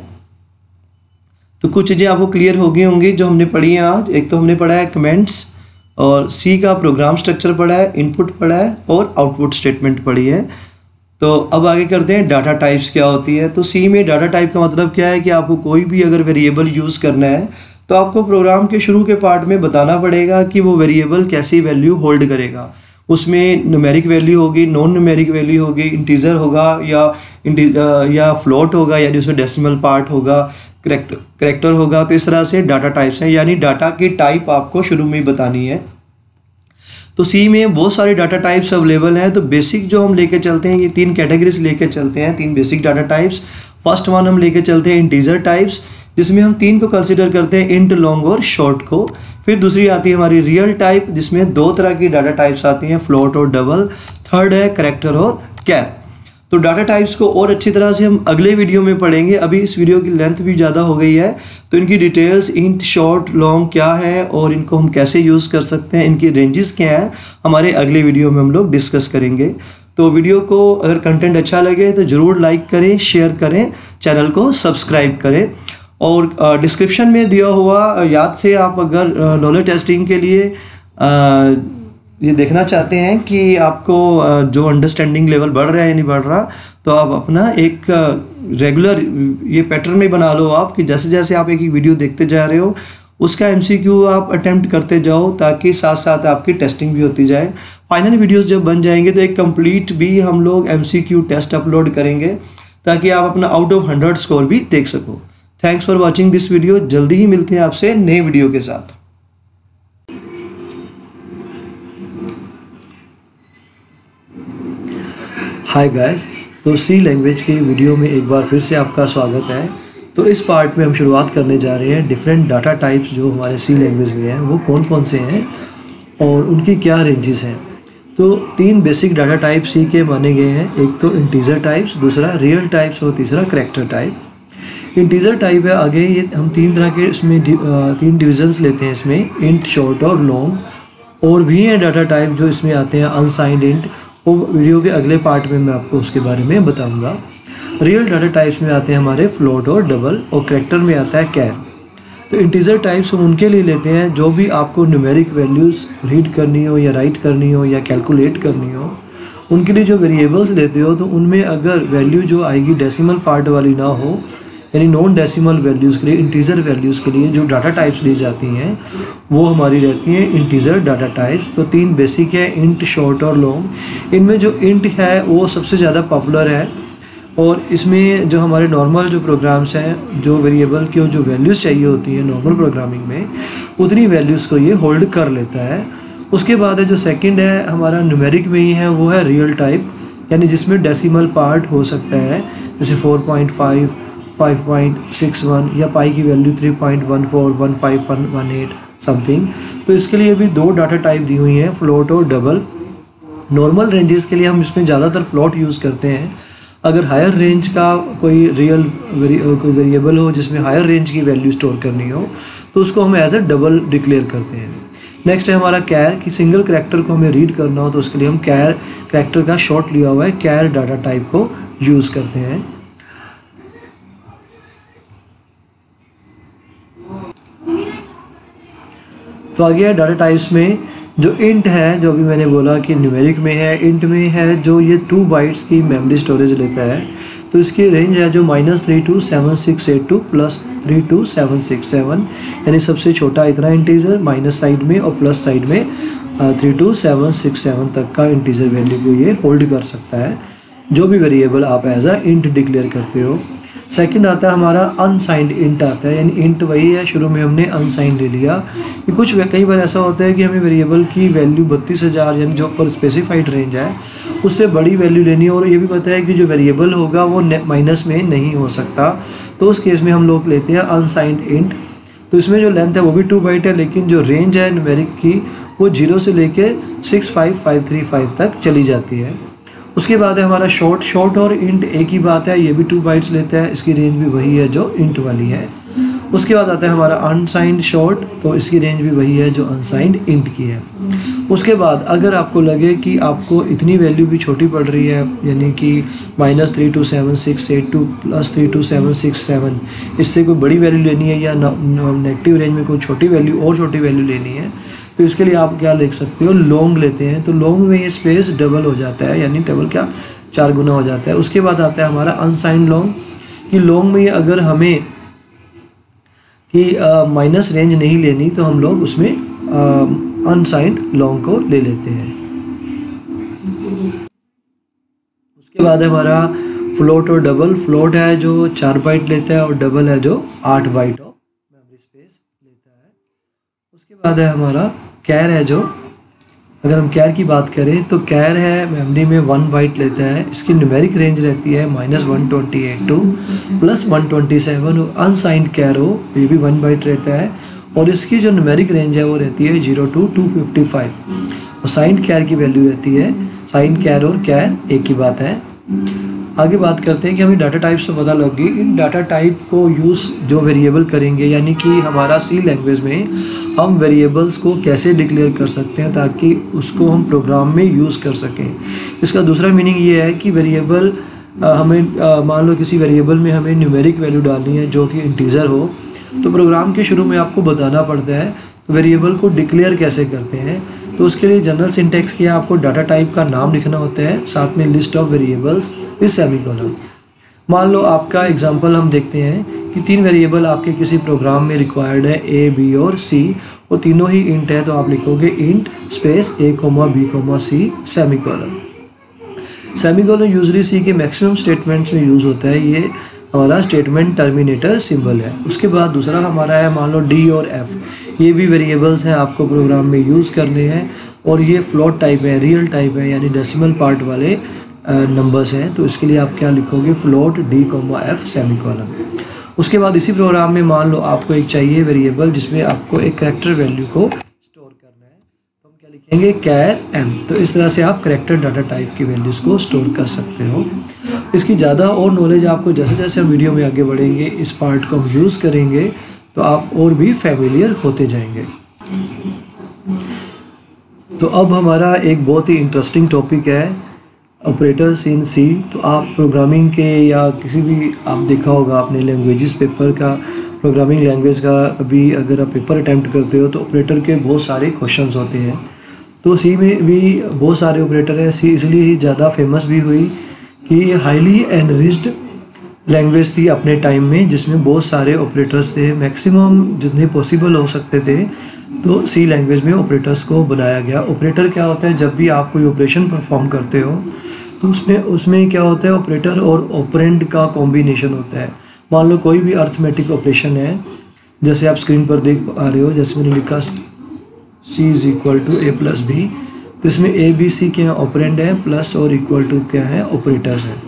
तो कुछ चीज़ें आपको क्लियर हो गई होंगी जो हमने पढ़ी हैं आज। एक तो हमने पढ़ा है कमेंट्स, और सी का प्रोग्राम स्ट्रक्चर पढ़ा है, इनपुट पढ़ा है, और आउटपुट स्टेटमेंट पढ़ी है। तो अब आगे करते हैं डाटा टाइप्स क्या होती है। तो सी में डाटा टाइप का मतलब क्या है कि आपको कोई भी अगर वेरिएबल यूज़ करना है तो आपको प्रोग्राम के शुरू के पार्ट में बताना पड़ेगा कि वो वेरिएबल कैसी वैल्यू होल्ड करेगा। उसमें न्यूमेरिक वैल्यू होगी, नॉन न्यूमेरिक वैल्यू होगी, इंटीजर होगा या या फ्लोट होगा, यानी उसमें डेसिमल पार्ट होगा, करेक्टर करेक्टर होगा। तो इस तरह से डाटा टाइप्स हैं, यानी डाटा की टाइप आपको शुरू में ही बतानी है। तो सी में बहुत सारे डाटा टाइप्स अवेलेबल हैं। तो बेसिक जो हम लेके चलते हैं, ये तीन कैटेगरीज लेके चलते हैं, तीन basic data types. First one हम लेके चलते हैं इंटीजर टाइप्स, जिसमें हम तीन को कंसिडर करते हैं, इंट, लॉन्ग और शॉर्ट को। फिर दूसरी आती है हमारी रियल टाइप, जिसमें दो तरह की डाटा टाइप्स आती हैं, फ्लोट और डबल। थर्ड है करेक्टर और कैप। तो डाटा टाइप्स को और अच्छी तरह से हम अगले वीडियो में पढ़ेंगे। अभी इस वीडियो की लेंथ भी ज़्यादा हो गई है, तो इनकी डिटेल्स, इंट, शॉर्ट, लॉन्ग क्या है और इनको हम कैसे यूज़ कर सकते हैं, इनकी रेंजेस क्या है, हमारे अगले वीडियो में हम लोग डिस्कस करेंगे। तो वीडियो को अगर कंटेंट अच्छा लगे तो ज़रूर लाइक करें, शेयर करें, चैनल को सब्सक्राइब करें। और डिस्क्रिप्शन में दिया हुआ याद से आप अगर नॉलेज टेस्टिंग के लिए आ, ये देखना चाहते हैं कि आपको जो अंडरस्टैंडिंग लेवल बढ़ रहा है या नहीं बढ़ रहा, तो आप अपना एक रेगुलर ये पैटर्न में बना लो आप, कि जैसे जैसे आप एक एक वीडियो देखते जा रहे हो उसका एमसीक्यू आप अटेम्प्ट करते जाओ, ताकि साथ साथ आपकी टेस्टिंग भी होती जाए। फाइनल वीडियोस जब बन जाएंगे तो एक कंप्लीट भी हम लोग एमसीक्यू टेस्ट अपलोड करेंगे, ताकि आप अपना आउट ऑफ हंड्रेड स्कोर भी देख सको। Thanks for watching this video. जल्दी ही मिलते हैं आपसे नए वीडियो के साथ। हाय गाइस, तो सी लैंग्वेज के वीडियो में एक बार फिर से आपका स्वागत है। तो इस पार्ट में हम शुरुआत करने जा रहे हैं डिफरेंट डाटा टाइप्स जो हमारे सी लैंग्वेज में हैं वो कौन कौन से हैं और उनकी क्या रेंजेस हैं। तो तीन बेसिक डाटा टाइप सी के माने गए हैं, एक तो इंटीजर टाइप्स, दूसरा रियल टाइप्स और तीसरा करैक्टर टाइप। इंटीजर टाइप है आगे, ये हम तीन तरह के इसमें तीन डिविजन्स लेते हैं इसमें, इंट, शॉर्ट और लॉन्ग। और भी हैं डाटा टाइप जो इसमें आते हैं, अनसाइंड इंट, वो वीडियो के अगले पार्ट में मैं आपको उसके बारे में बताऊँगा। रियल डाटा टाइप्स में आते हैं हमारे फ्लोट और डबल, और करैक्टर में आता है कैर। तो इंटीजर टाइप्स हम उनके लिए लेते हैं जो भी आपको न्यूमेरिक वैल्यूज़ रीड करनी हो या राइट करनी हो या कैलकुलेट करनी हो, उनके लिए जो वेरिएबल्स लेते हो तो उनमें अगर वैल्यू जो आएगी डेसिमल पार्ट वाली ना हो, यानी नॉन डेसिमल वैल्यूज़ के लिए, इंटीजर वैल्यूज़ के लिए जो डाटा टाइप्स ली जाती हैं वो हमारी रहती हैं इंटीजर डाटा टाइप्स। तो तीन बेसिक है, इंट, शॉर्ट और लॉन्ग। इनमें जो इंट है वो सबसे ज़्यादा पॉपुलर है, और इसमें जो हमारे नॉर्मल जो प्रोग्राम्स हैं, जो वेरिएबल की जो वैल्यूज़ चाहिए होती हैं नॉर्मल प्रोग्रामिंग में, उतनी वैल्यूज़ को ये होल्ड कर लेता है। उसके बाद है जो सेकंड है हमारा न्यूमेरिक में ही है, वो है रियल टाइप, यानी जिसमें डेसिमल पार्ट हो सकता है, जैसे four point five, five point six one या पाई की value three point one four, one five one eight something. तो इसके लिए भी दो डाटा टाइप दी हुई हैं, फ्लोट और डबल। नॉर्मल रेंजेस के लिए हम इसमें ज़्यादातर फ्लोट यूज़ करते हैं। अगर हायर रेंज का कोई रियल वेरी कोई वेरिएबल हो जिसमें हायर रेंज की वैल्यू स्टोर करनी हो तो उसको हम एज ए डबल डिक्लेयर करते हैं। नेक्स्ट है हमारा कैर, कि सिंगल करैक्टर को हमें रीड करना हो तो उसके लिए हम कैर करैक्टर का शॉर्ट लिया हुआ है, कैर डाटा टाइप को यूज़ करते हैं। तो आगे है डाटा टाइप्स में जो इंट है, जो अभी मैंने बोला कि न्यूमेरिक में है, इंट में है जो ये टू बाइट्स की मेमोरी स्टोरेज लेता है। तो इसकी रेंज है जो minus three two seven six eight to plus three two seven six seven, यानी सबसे छोटा इतना इंटीजर माइनस साइड में और प्लस साइड में three two seven six seven तक का इंटीजर वैल्यू को ये होल्ड कर सकता है, जो भी वेरिएबल आप एज अ इंट डिक्लेयर करते हो। सेकंड आता है हमारा अनसाइंड इंट आता है, यानी इंट वही है, शुरू में हमने अनसाइंड ले लिया। कि कुछ कई बार ऐसा होता है कि हमें वेरिएबल की वैल्यू बत्तीस हज़ार यानी जो पर स्पेसिफाइड रेंज है उससे बड़ी वैल्यू लेनी है, और ये भी पता है कि जो वेरिएबल होगा वो माइनस में नहीं हो सकता, तो उस केस में हम लोग लेते हैं अनसाइंड इंट। तो इसमें जो लेंथ है वो भी टू बाइट है, लेकिन जो रेंज है न्यूमेरिक की वो जीरो से लेके six five five three five तक चली जाती है। उसके बाद है हमारा शॉर्ट, शॉर्ट और इंट एक ही बात है, ये भी टू बाइट्स लेता है, इसकी रेंज भी वही है जो इंट वाली है। उसके बाद आता है हमारा अनसाइंड शॉर्ट, तो इसकी रेंज भी वही है जो अनसाइंड इंट की है। उसके बाद अगर आपको लगे कि आपको इतनी वैल्यू भी छोटी पड़ रही है, यानी कि minus three two seven six eight to plus three two seven six seven, इससे कोई बड़ी वैल्यू लेनी है या नेगेटिव रेंज में कोई छोटी वैल्यू और छोटी वैल्यू लेनी है, तो इसके लिए आप क्या लिख सकते हो, लॉन्ग लेते हैं। तो लॉन्ग में ये स्पेस डबल हो जाता है, यानी डबल क्या चार गुना हो जाता है। उसके बाद आता है हमारा अनसाइंड लॉन्ग, कि लॉन्ग में अगर हमें कि माइनस रेंज नहीं लेनी तो हम लोग उसमें अनसाइंड लॉन्ग को ले लेते हैं। उसके बाद है हमारा फ्लोट और डबल। फ्लोट है जो चार बाइट लेता है और डबल है जो आठ बाइट ऑफ मेमोरी स्पेस लेता है। उसके बाद है हमारा कैर है, जो अगर हम कैर की बात करें तो कैर है मेमोरी में वन बाइट लेता है। इसकी न्यूमेरिक रेंज रहती है minus one twenty eight to plus one twenty seven. Unsigned char हो ये भी वन बाइट रहता है, और इसकी जो न्यूमेरिक रेंज है वो रहती है zero to two fifty five. और साइंड कैर की वैल्यू रहती है, साइंड कैर और कैर एक ही बात है। आगे बात करते हैं कि हमें डाटा टाइप से पता लग गई। इन डाटा टाइप को यूज़ जो वेरिएबल करेंगे, यानी कि हमारा सी लैंग्वेज में हम वेरिएबल्स को कैसे डिक्लेयर कर सकते हैं ताकि उसको हम प्रोग्राम में यूज़ कर सकें। इसका दूसरा मीनिंग ये है कि वेरिएबल हमें मान लो किसी वेरिएबल में हमें न्यूमेरिक वैल्यू डालनी है जो कि इंटीजर हो, तो प्रोग्राम के शुरू में आपको बताना पड़ता है तो वेरिएबल को डिक्लेयर कैसे करते हैं। तो उसके लिए जनरल सिंटैक्स किया, आपको डाटा टाइप का नाम लिखना होता है, साथ में list of variables with semicolon. मान लो आपका एग्जांपल हम देखते हैं कि तीन वेरिएबल आपके किसी प्रोग्राम में रिक्वायर्ड है, ए बी और सी, वो तीनों ही इंट है, तो आप लिखोगे int space A comma B comma C semicolon. Semicolon usually C के मैक्सिमम स्टेटमेंट्स में यूज़ होता है, ये हमारा स्टेटमेंट टर्मिनेटर सिंबल है। उसके बाद दूसरा हमारा है मान लो डी और एफ, ये भी वेरिएबल्स हैं, आपको प्रोग्राम में यूज़ करने हैं, और ये फ्लोट टाइप है, रियल टाइप है, यानी डेसिमल पार्ट वाले नंबर्स हैं। तो इसके लिए आप क्या लिखोगे, float D comma F semicolon. उसके बाद इसी प्रोग्राम में मान लो आपको एक चाहिए वेरिएबल जिसमें आपको एक कैरेक्टर वैल्यू को स्टोर करना है, तो हम क्या लिखेंगे, कैर एम। तो इस तरह से आप करैक्टर डाटा टाइप की वैल्यूज़ को स्टोर कर सकते हो। इसकी ज़्यादा और नॉलेज आपको जैसे जैसे हम वीडियो में आगे बढ़ेंगे, इस पार्ट को हम यूज़ करेंगे तो आप और भी फेमिलियर होते जाएंगे। तो अब हमारा एक बहुत ही इंटरेस्टिंग टॉपिक है ऑपरेटर्स इन सी। तो आप प्रोग्रामिंग के या किसी भी, आप देखा होगा आपने लैंग्वेजेस पेपर का, प्रोग्रामिंग लैंग्वेज का अभी अगर आप पेपर अटैम्प्ट करते हो तो ऑपरेटर के बहुत सारे क्वेश्चंस होते हैं। तो सी में भी बहुत सारे ऑपरेटर हैं। सी इसलिए ही ज़्यादा फेमस भी हुई कि ये हाईली एनरिच्ड लैंग्वेज थी अपने टाइम में, जिसमें बहुत सारे ऑपरेटर्स थे, मैक्सिमम जितने पॉसिबल हो सकते थे। तो सी लैंग्वेज में ऑपरेटर्स को बनाया गया। ऑपरेटर क्या होता है, जब भी आप कोई ऑपरेशन परफॉर्म करते हो तो उसमें उसमें क्या होता है, ऑपरेटर और ऑपरेंड का कॉम्बिनेशन होता है। मान लो कोई भी अर्थमेटिक ऑपरेशन है, जैसे आप स्क्रीन पर देख पा रहे हो, जैसे मैंने लिखा C is equal to A plus B. तो इसमें ए बी सी क्या है, ऑपरेंड है, प्लस और इक्वल टू क्या है, ऑपरेटर्स हैं।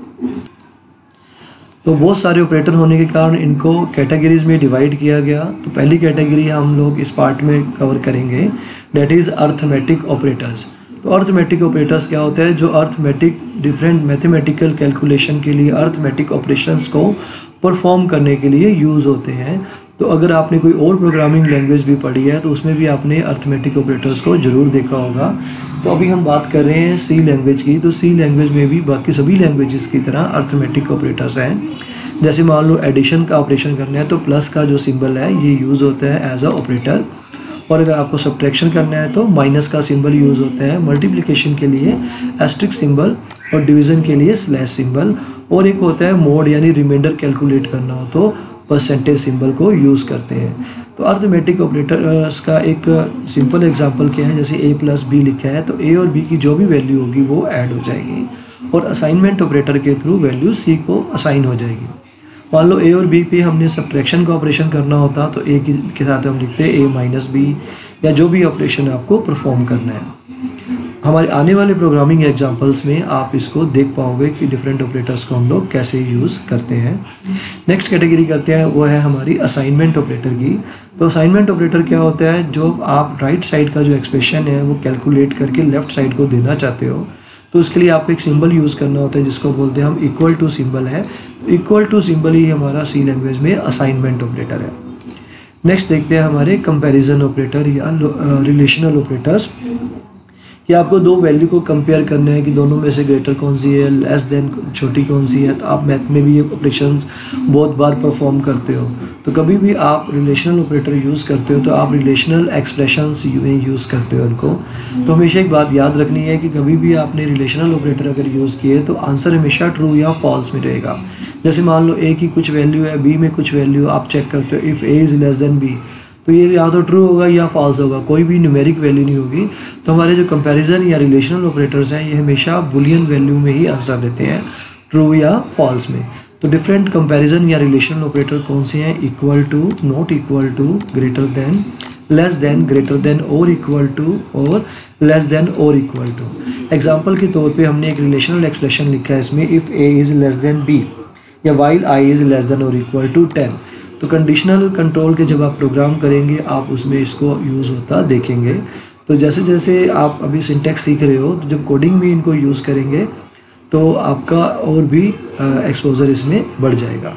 तो बहुत सारे ऑपरेटर होने के कारण इनको कैटेगरीज में डिवाइड किया गया। तो पहली कैटेगरी हम लोग इस पार्ट में कवर करेंगे, डेट इज़ अर्थमेटिक ऑपरेटर्स। तो अर्थमेटिक ऑपरेटर्स क्या होता है, जो अर्थमेटिक डिफरेंट मैथमेटिकल कैलकुलेशन के लिए, अर्थमेटिक ऑपरेशंस को परफॉर्म करने के लिए यूज़ होते हैं। तो अगर आपने कोई और प्रोग्रामिंग लैंग्वेज भी पढ़ी है तो उसमें भी आपने अर्थमेटिक ऑपरेटर्स को ज़रूर देखा होगा। तो अभी हम बात कर रहे हैं सी लैंग्वेज की। तो सी लैंग्वेज में भी बाकी सभी लैंग्वेजेस की तरह अर्थमेटिक ऑपरेटर्स हैं। जैसे मान लो एडिशन का ऑपरेशन करना है तो प्लस का जो सिंबल है ये यूज़ होता है एज अ ऑपरेटर, और अगर आपको सब्ट्रैक्शन करना है तो माइनस का सिंबल यूज़ होता है, मल्टीप्लिकेशन के लिए एस्ट्रिक सिंबल और डिवीज़न के लिए स्लैश सिंबल, और एक होता है मोड यानी रिमाइंडर कैलकुलेट करना हो तो परसेंटेज सिंबल को यूज़ करते हैं। तो अर्थमेटिक ऑपरेटर्स का एक सिंपल एग्जांपल क्या है, जैसे ए प्लस बी लिखा है तो ए और बी की जो भी वैल्यू होगी वो ऐड हो जाएगी, और असाइनमेंट ऑपरेटर के थ्रू वैल्यू सी को असाइन हो जाएगी। मान लो ए और बी पे हमने सब्ट्रैक्शन का ऑपरेशन करना होता तो ए के साथ हम लिखते हैं ए माइनस बी, या जो भी ऑपरेशन आपको परफॉर्म करना है। हमारे आने वाले प्रोग्रामिंग एग्जांपल्स में आप इसको देख पाओगे कि डिफरेंट ऑपरेटर्स को हम लोग कैसे यूज़ करते हैं। नेक्स्ट कैटेगरी करते हैं, वो है हमारी असाइनमेंट ऑपरेटर की। तो असाइनमेंट ऑपरेटर क्या होता है, जो आप राइट साइड का जो एक्सप्रेशन है वो कैलकुलेट करके लेफ्ट साइड को देना चाहते हो तो उसके लिए आपको एक सिंबल यूज़ करना होता है जिसको बोलते हैं हम इक्वल टू सिंबल है। तो इक्वल टू सिंबल ही हमारा सी लैंग्वेज में असाइनमेंट ऑपरेटर है। नेक्स्ट देखते हैं हमारे कंपैरिजन ऑपरेटर या रिलेशनल ऑपरेटर्स, कि आपको दो वैल्यू को कंपेयर करना है कि दोनों में से ग्रेटर कौन सी है, लेस देन छोटी कौन सी है। तो आप मैथ में भी ये ऑपरेशंस बहुत बार परफॉर्म करते हो। तो कभी भी आप रिलेशनल ऑपरेटर यूज़ करते हो तो आप रिलेशनल एक्सप्रेशंस में यूज़ करते हो इनको। तो हमेशा एक बात याद रखनी है कि कभी भी आपने रिलेशनल ऑपरेटर अगर यूज़ किए तो आंसर हमेशा ट्रू या फॉल्स में रहेगा। जैसे मान लो ए की कुछ वैल्यू है, बी में कुछ वैल्यू, आप चेक करते हो if A is less than B, तो ये या तो ट्रू होगा या फॉल्स होगा, कोई भी न्यूमेरिक वैल्यू नहीं होगी। तो हमारे जो कंपैरिजन या रिलेशनल ऑपरेटर्स हैं ये हमेशा बुलियन वैल्यू में ही आंसर देते हैं, ट्रू या फॉल्स में। तो डिफरेंट कंपैरिजन या रिलेशनल ऑपरेटर कौन से हैं, equal to, not equal to, greater than, less than, greater than और इक्वल टू, और लेस देन और इक्वल टू। एग्जाम्पल के तौर पे हमने एक रिलेशनल एक्सप्रेशन लिखा है इसमें, if A is less than B या while I is less than और इक्वल टू टेन। तो कंडीशनल कंट्रोल के जब आप प्रोग्राम करेंगे आप उसमें इसको यूज़ होता देखेंगे। तो जैसे जैसे आप अभी सिंटैक्स सीख रहे हो तो जब कोडिंग में इनको यूज़ करेंगे तो आपका और भी एक्सपोजर इसमें बढ़ जाएगा।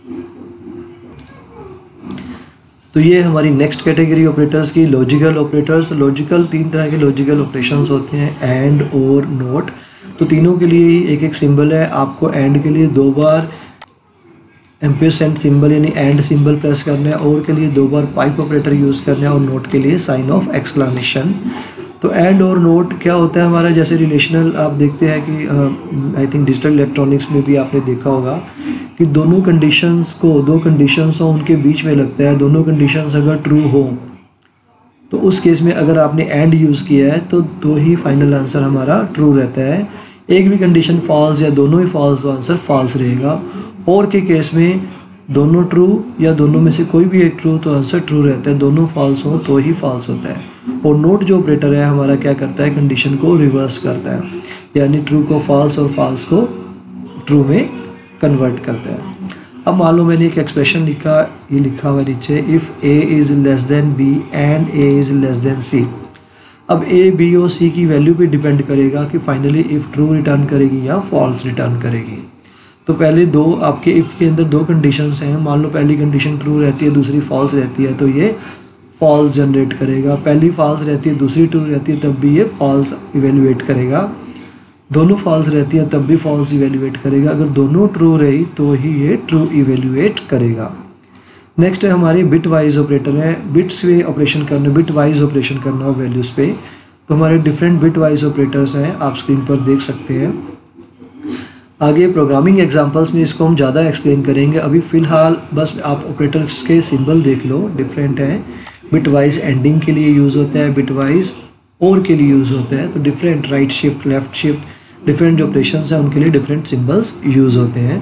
तो ये हमारी नेक्स्ट कैटेगरी ऑपरेटर्स की, लॉजिकल ऑपरेटर्स। लॉजिकल तीन तरह के लॉजिकल ऑपरेशंस होते हैं, एंड, और, नोट। तो तीनों के लिए ही एक एक सिंबल है। आपको एंड के लिए दो बार एम्परसेंड सिंबल यानी एंड सिंबल प्रेस करना है, और के लिए दो बार पाइप ऑपरेटर यूज़ करना है, और नोट के लिए साइन ऑफ एक्सक्लेमेशन। तो एंड और नोट क्या होता है हमारा, जैसे रिलेशनल आप देखते हैं कि आई थिंक डिजिटल इलेक्ट्रॉनिक्स में भी आपने देखा होगा कि दोनों कंडीशंस को, दो कंडीशंस हो उनके बीच में लगता है, दोनों कंडीशंस अगर ट्रू हो तो उस केस में अगर आपने एंड यूज़ किया है तो दो ही फाइनल आंसर हमारा ट्रू रहता है। एक भी कंडीशन फॉल्स या दोनों ही फॉल्स तो आंसर फॉल्स रहेगा। और के केस में दोनों ट्रू या दोनों में से कोई भी एक ट्रू तो आंसर ट्रू रहता है, दोनों फॉल्स हो तो ही फॉल्स होता है। और नोट जो ऑपरेटर है हमारा क्या करता है, कंडीशन को रिवर्स करता है, यानी ट्रू को फॉल्स और फॉल्स को ट्रू में कन्वर्ट करता है। अब मान लो मैंने एक एक्सप्रेशन लिखा, ये लिखा हुआ नीचे, if A is less than B and A is less than C. अब ए बी और सी की वैल्यू पे डिपेंड करेगा कि फाइनली इफ़ ट्रू रिटर्न करेगी या फॉल्स रिटर्न करेगी। तो पहले दो आपके इफ़ के अंदर दो कंडीशंस हैं, मान लो पहली कंडीशन ट्रू रहती है दूसरी फॉल्स रहती है, तो ये फॉल्स जनरेट करेगा। पहली फॉल्स रहती है दूसरी ट्रू रहती है तब भी ये फॉल्स इवेल्युएट करेगा। दोनों फॉल्स रहती है तब भी फॉल्स इवेल्युएट करेगा। अगर दोनों ट्रू रही तो ही ये ट्रू इवेल्युएट करेगा। नेक्स्ट है हमारी बिट वाइज ऑपरेटर है। बिट्स पे ऑपरेशन करना, बिट वाइज ऑपरेशन करना हो वैल्यूज़ पे, तो हमारे डिफरेंट बिट वाइज ऑपरेटर्स हैं, आप स्क्रीन पर देख सकते हैं। आगे प्रोग्रामिंग एग्जांपल्स में इसको हम ज़्यादा एक्सप्लेन करेंगे, अभी फ़िलहाल बस आप ऑपरेटर्स के सिंबल देख लो, डिफरेंट हैं। बिट वाइज एंडिंग के लिए यूज़ होता है, बिट वाइज और के लिए यूज़ होता है, तो different right shift left shift different जो ऑपरेशंस हैं उनके लिए डिफरेंट सिंबल्स यूज़ होते हैं।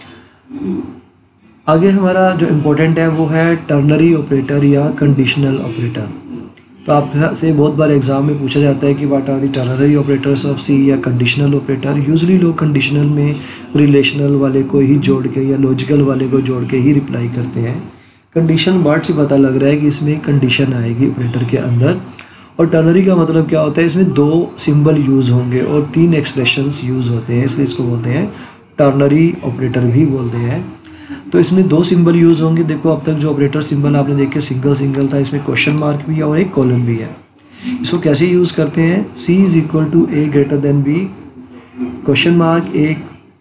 आगे हमारा जो इम्पोर्टेंट है वो है टर्नरी ऑपरेटर या कंडीशनल ऑपरेटर। तो आपसे बहुत बार एग्जाम में पूछा जाता है कि what are the ternary operators of C या कंडीशनल ऑपरेटर। यूजुअली लोग कंडीशनल में रिलेशनल वाले को ही जोड़ के या लॉजिकल वाले को जोड़ के ही रिप्लाई करते हैं। कंडीशन वर्ड से पता लग रहा है कि इसमें कंडीशन आएगी ऑपरेटर के अंदर। और टर्नरी का मतलब क्या होता है, इसमें दो सिंबल यूज़ होंगे और तीन एक्सप्रेशंस यूज़ होते हैं, इसलिए इसको बोलते हैं टर्नरी ऑपरेटर भी बोलते हैं। तो इसमें दो सिंबल यूज़ होंगे। देखो अब तक जो ऑपरेटर सिंबल आपने देखे सिंगल सिंगल था, इसमें क्वेश्चन मार्क भी है और एक कॉलन भी है। इसको कैसे यूज़ करते हैं, C is equal to A greater than B, question mark A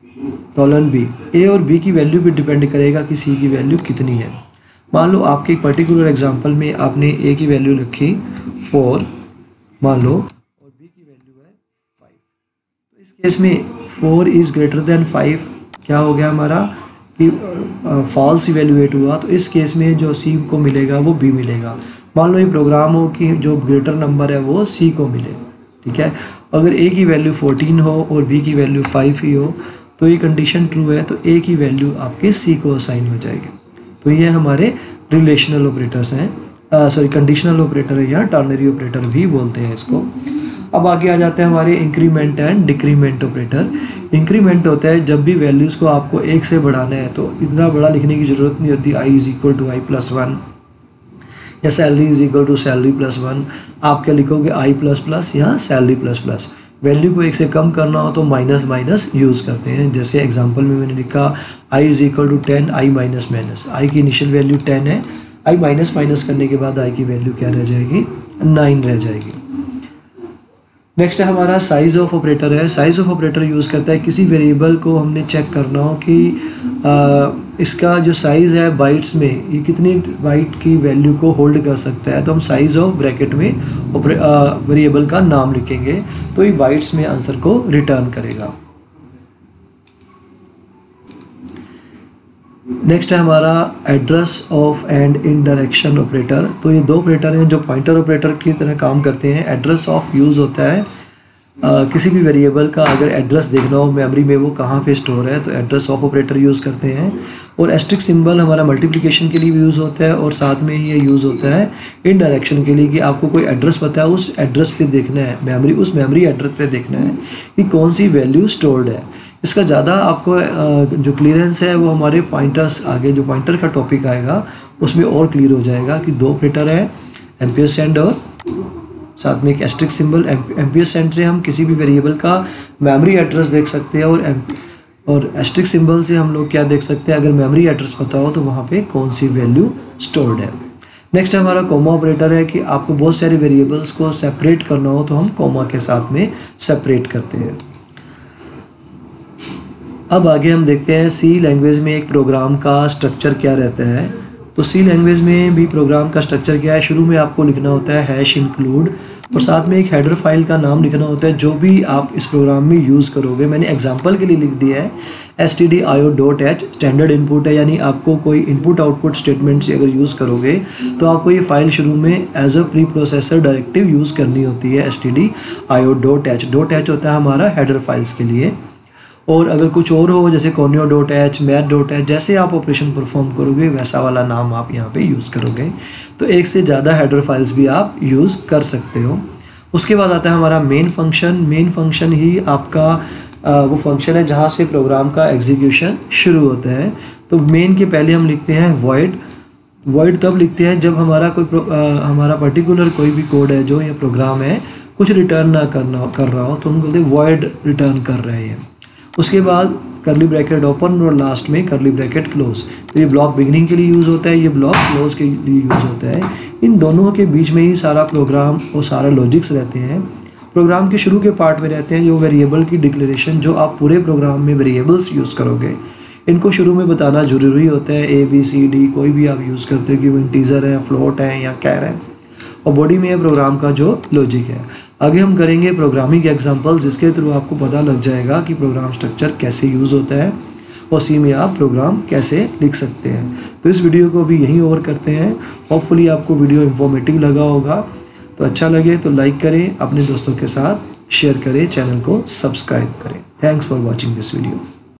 colon B. A और बी की वैल्यू पे डिपेंड करेगा कि सी की वैल्यू कितनी है। मान लो आपके एक पर्टिकुलर एग्जांपल में आपने ए की वैल्यू रखी फोर मान लो और बी की वैल्यू है फाइव, तो इस केस में four is greater than five क्या हो गया हमारा कि फॉल्स इवेल्युएट हुआ। तो इस केस में जो सी को मिलेगा वो बी मिलेगा। मान लो ये प्रोग्राम हो कि जो ग्रेटर नंबर है वो सी को मिले, ठीक है। अगर ए की वैल्यू फोर्टीन हो और बी की वैल्यू फाइव ही हो तो ये कंडीशन ट्रू है, तो ए की वैल्यू आपके सी को असाइन हो जाएगी। तो ये हमारे रिलेशनल ऑपरेटर्स हैं, सॉरी कंडीशनल ऑपरेटर है या टर्नरी ऑपरेटर भी बोलते हैं इसको। अब आगे आ जाते हैं हमारे increment and decrement operator. Increment होता है जब भी वैल्यूज़ को आपको एक से बढ़ाना है तो इतना बड़ा लिखने की ज़रूरत नहीं होती, I is equal to I plus one या salary is equal to salary plus one. आप क्या लिखोगे, आई प्लस प्लस या सैलरी प्लस प्लस। वैल्यू को एक से कम करना हो तो माइनस माइनस यूज़ करते हैं। जैसे एग्जांपल में मैंने लिखा I is equal to ten, I minus minus, I की इनिशियल वैल्यू टेन है, आई माइनस माइनस करने के बाद आई की वैल्यू क्या रह जाएगी, नाइन रह जाएगी। नेक्स्ट है हमारा साइज़ ऑफ ऑपरेटर है। साइज़ ऑफ ऑपरेटर यूज़ करता है किसी वेरिएबल को हमने चेक करना हो कि आ, इसका जो साइज़ है बाइट्स में ये कितनी बाइट की वैल्यू को होल्ड कर सकता है, तो हम साइज़ ऑफ ब्रैकेट में वेरिएबल का नाम लिखेंगे तो ये बाइट्स में आंसर को रिटर्न करेगा। नेक्स्ट है हमारा address of and indirection operator. तो ये दो ऑपरेटर हैं जो पॉइंटर ऑपरेटर की तरह काम करते हैं। एड्रेस ऑफ यूज़ होता है आ, किसी भी वेरिएबल का अगर एड्रेस देखना हो मेमोरी में वो कहाँ पे स्टोर है तो एड्रेस ऑफ ऑपरेटर यूज़ करते हैं। और एस्ट्रिक सिंबल हमारा मल्टीप्लिकेशन के लिए भी यूज़ होता है और साथ में ये यूज़ होता है इनडायरेक्शन के लिए कि आपको कोई एड्रेस पता है, उस एड्रेस पे देखना है मेमोरी, उस मेमोरी एड्रेस पे देखना है कि कौन सी वैल्यू स्टोर्ड है। इसका ज़्यादा आपको जो क्लियरेंस है वो हमारे पॉइंटर्स, आगे जो पॉइंटर का टॉपिक आएगा उसमें और क्लियर हो जाएगा कि दो ऑपरेटर है एम्परसैंड और साथ में एक एस्ट्रिक सिंबल। एम्परसैंड से हम किसी भी वेरिएबल का मेमोरी एड्रेस देख सकते हैं और और एस्ट्रिक सिंबल से हम लोग क्या देख सकते हैं, अगर मेमोरी एड्रेस पता हो तो वहाँ पे कौन सी वैल्यू स्टोर्ड है। नेक्स्ट हमारा कोमा ऑपरेटर है कि आपको बहुत सारे वेरिएबल्स को सेपरेट करना हो तो हम कोमा के साथ में सेपरेट करते हैं। अब आगे हम देखते हैं सी लैंग्वेज में एक प्रोग्राम का स्ट्रक्चर क्या रहता है। तो सी लैंग्वेज में भी प्रोग्राम का स्ट्रक्चर क्या है, शुरू में आपको लिखना होता है हैश इंक्लूड और साथ में एक हेडर फाइल का नाम लिखना होता है जो भी आप इस प्रोग्राम में यूज़ करोगे। मैंने एग्जांपल के लिए लिख दिया है S T D I O dot H, standard input है, यानी आपको कोई इनपुट आउटपुट स्टेटमेंट से अगर यूज़ करोगे तो आपको ये फाइल शुरू में as a preprocessor directive use करनी होती है। S T D I O dot H, dot H होता है हमारा हेडर फाइल्स के लिए। और अगर कुछ और हो जैसे conio dot H, math dot H, जैसे आप ऑपरेशन परफॉर्म करोगे वैसा वाला नाम आप यहाँ पे यूज़ करोगे। तो एक से ज़्यादा हेडर फाइल्स भी आप यूज़ कर सकते हो। उसके बाद आता है हमारा मेन फंक्शन। मेन फंक्शन ही आपका आ, वो फंक्शन है जहाँ से प्रोग्राम का एग्जीक्यूशन शुरू होता है। तो मेन के पहले हम लिखते हैं वॉइड वॉइड तब लिखते हैं जब हमारा कोई आ, हमारा पर्टिकुलर कोई भी कोड है जो या प्रोग्राम है कुछ रिटर्न ना करना कर रहा हो, तो हम बोलते हैं वॉइड रिटर्न कर रहे हैं। उसके बाद करली ब्रैकेट ओपन और लास्ट में करली ब्रैकेट क्लोज। तो ये ब्लॉक बिगिनिंग के लिए यूज़ होता है, ये ब्लॉक क्लोज के लिए यूज़ होता है। इन दोनों के बीच में ही सारा प्रोग्राम और सारा लॉजिक्स रहते हैं। प्रोग्राम के शुरू के पार्ट में रहते हैं जो वेरिएबल की डिक्लेरेशन, जो आप पूरे प्रोग्राम में वेरिएबल्स यूज़ करोगे, इनको शुरू में बताना ज़रूरी होता है। ए बी सी डी कोई भी आप यूज़ करते हो कि वो इंटीजर है, फ्लोट है या कैर है। और बॉडी में है प्रोग्राम का जो लॉजिक है। आगे हम करेंगे प्रोग्रामिंग एग्जांपल्स, जिसके थ्रू आपको पता लग जाएगा कि प्रोग्राम स्ट्रक्चर कैसे यूज़ होता है और सी में आप प्रोग्राम कैसे लिख सकते हैं। तो इस वीडियो को भी यहीं ओवर करते हैं। होपफुली आपको वीडियो इन्फॉर्मेटिव लगा होगा। तो अच्छा लगे तो लाइक करें, अपने दोस्तों के साथ शेयर करें, चैनल को सब्सक्राइब करें। Thanks for watching this video.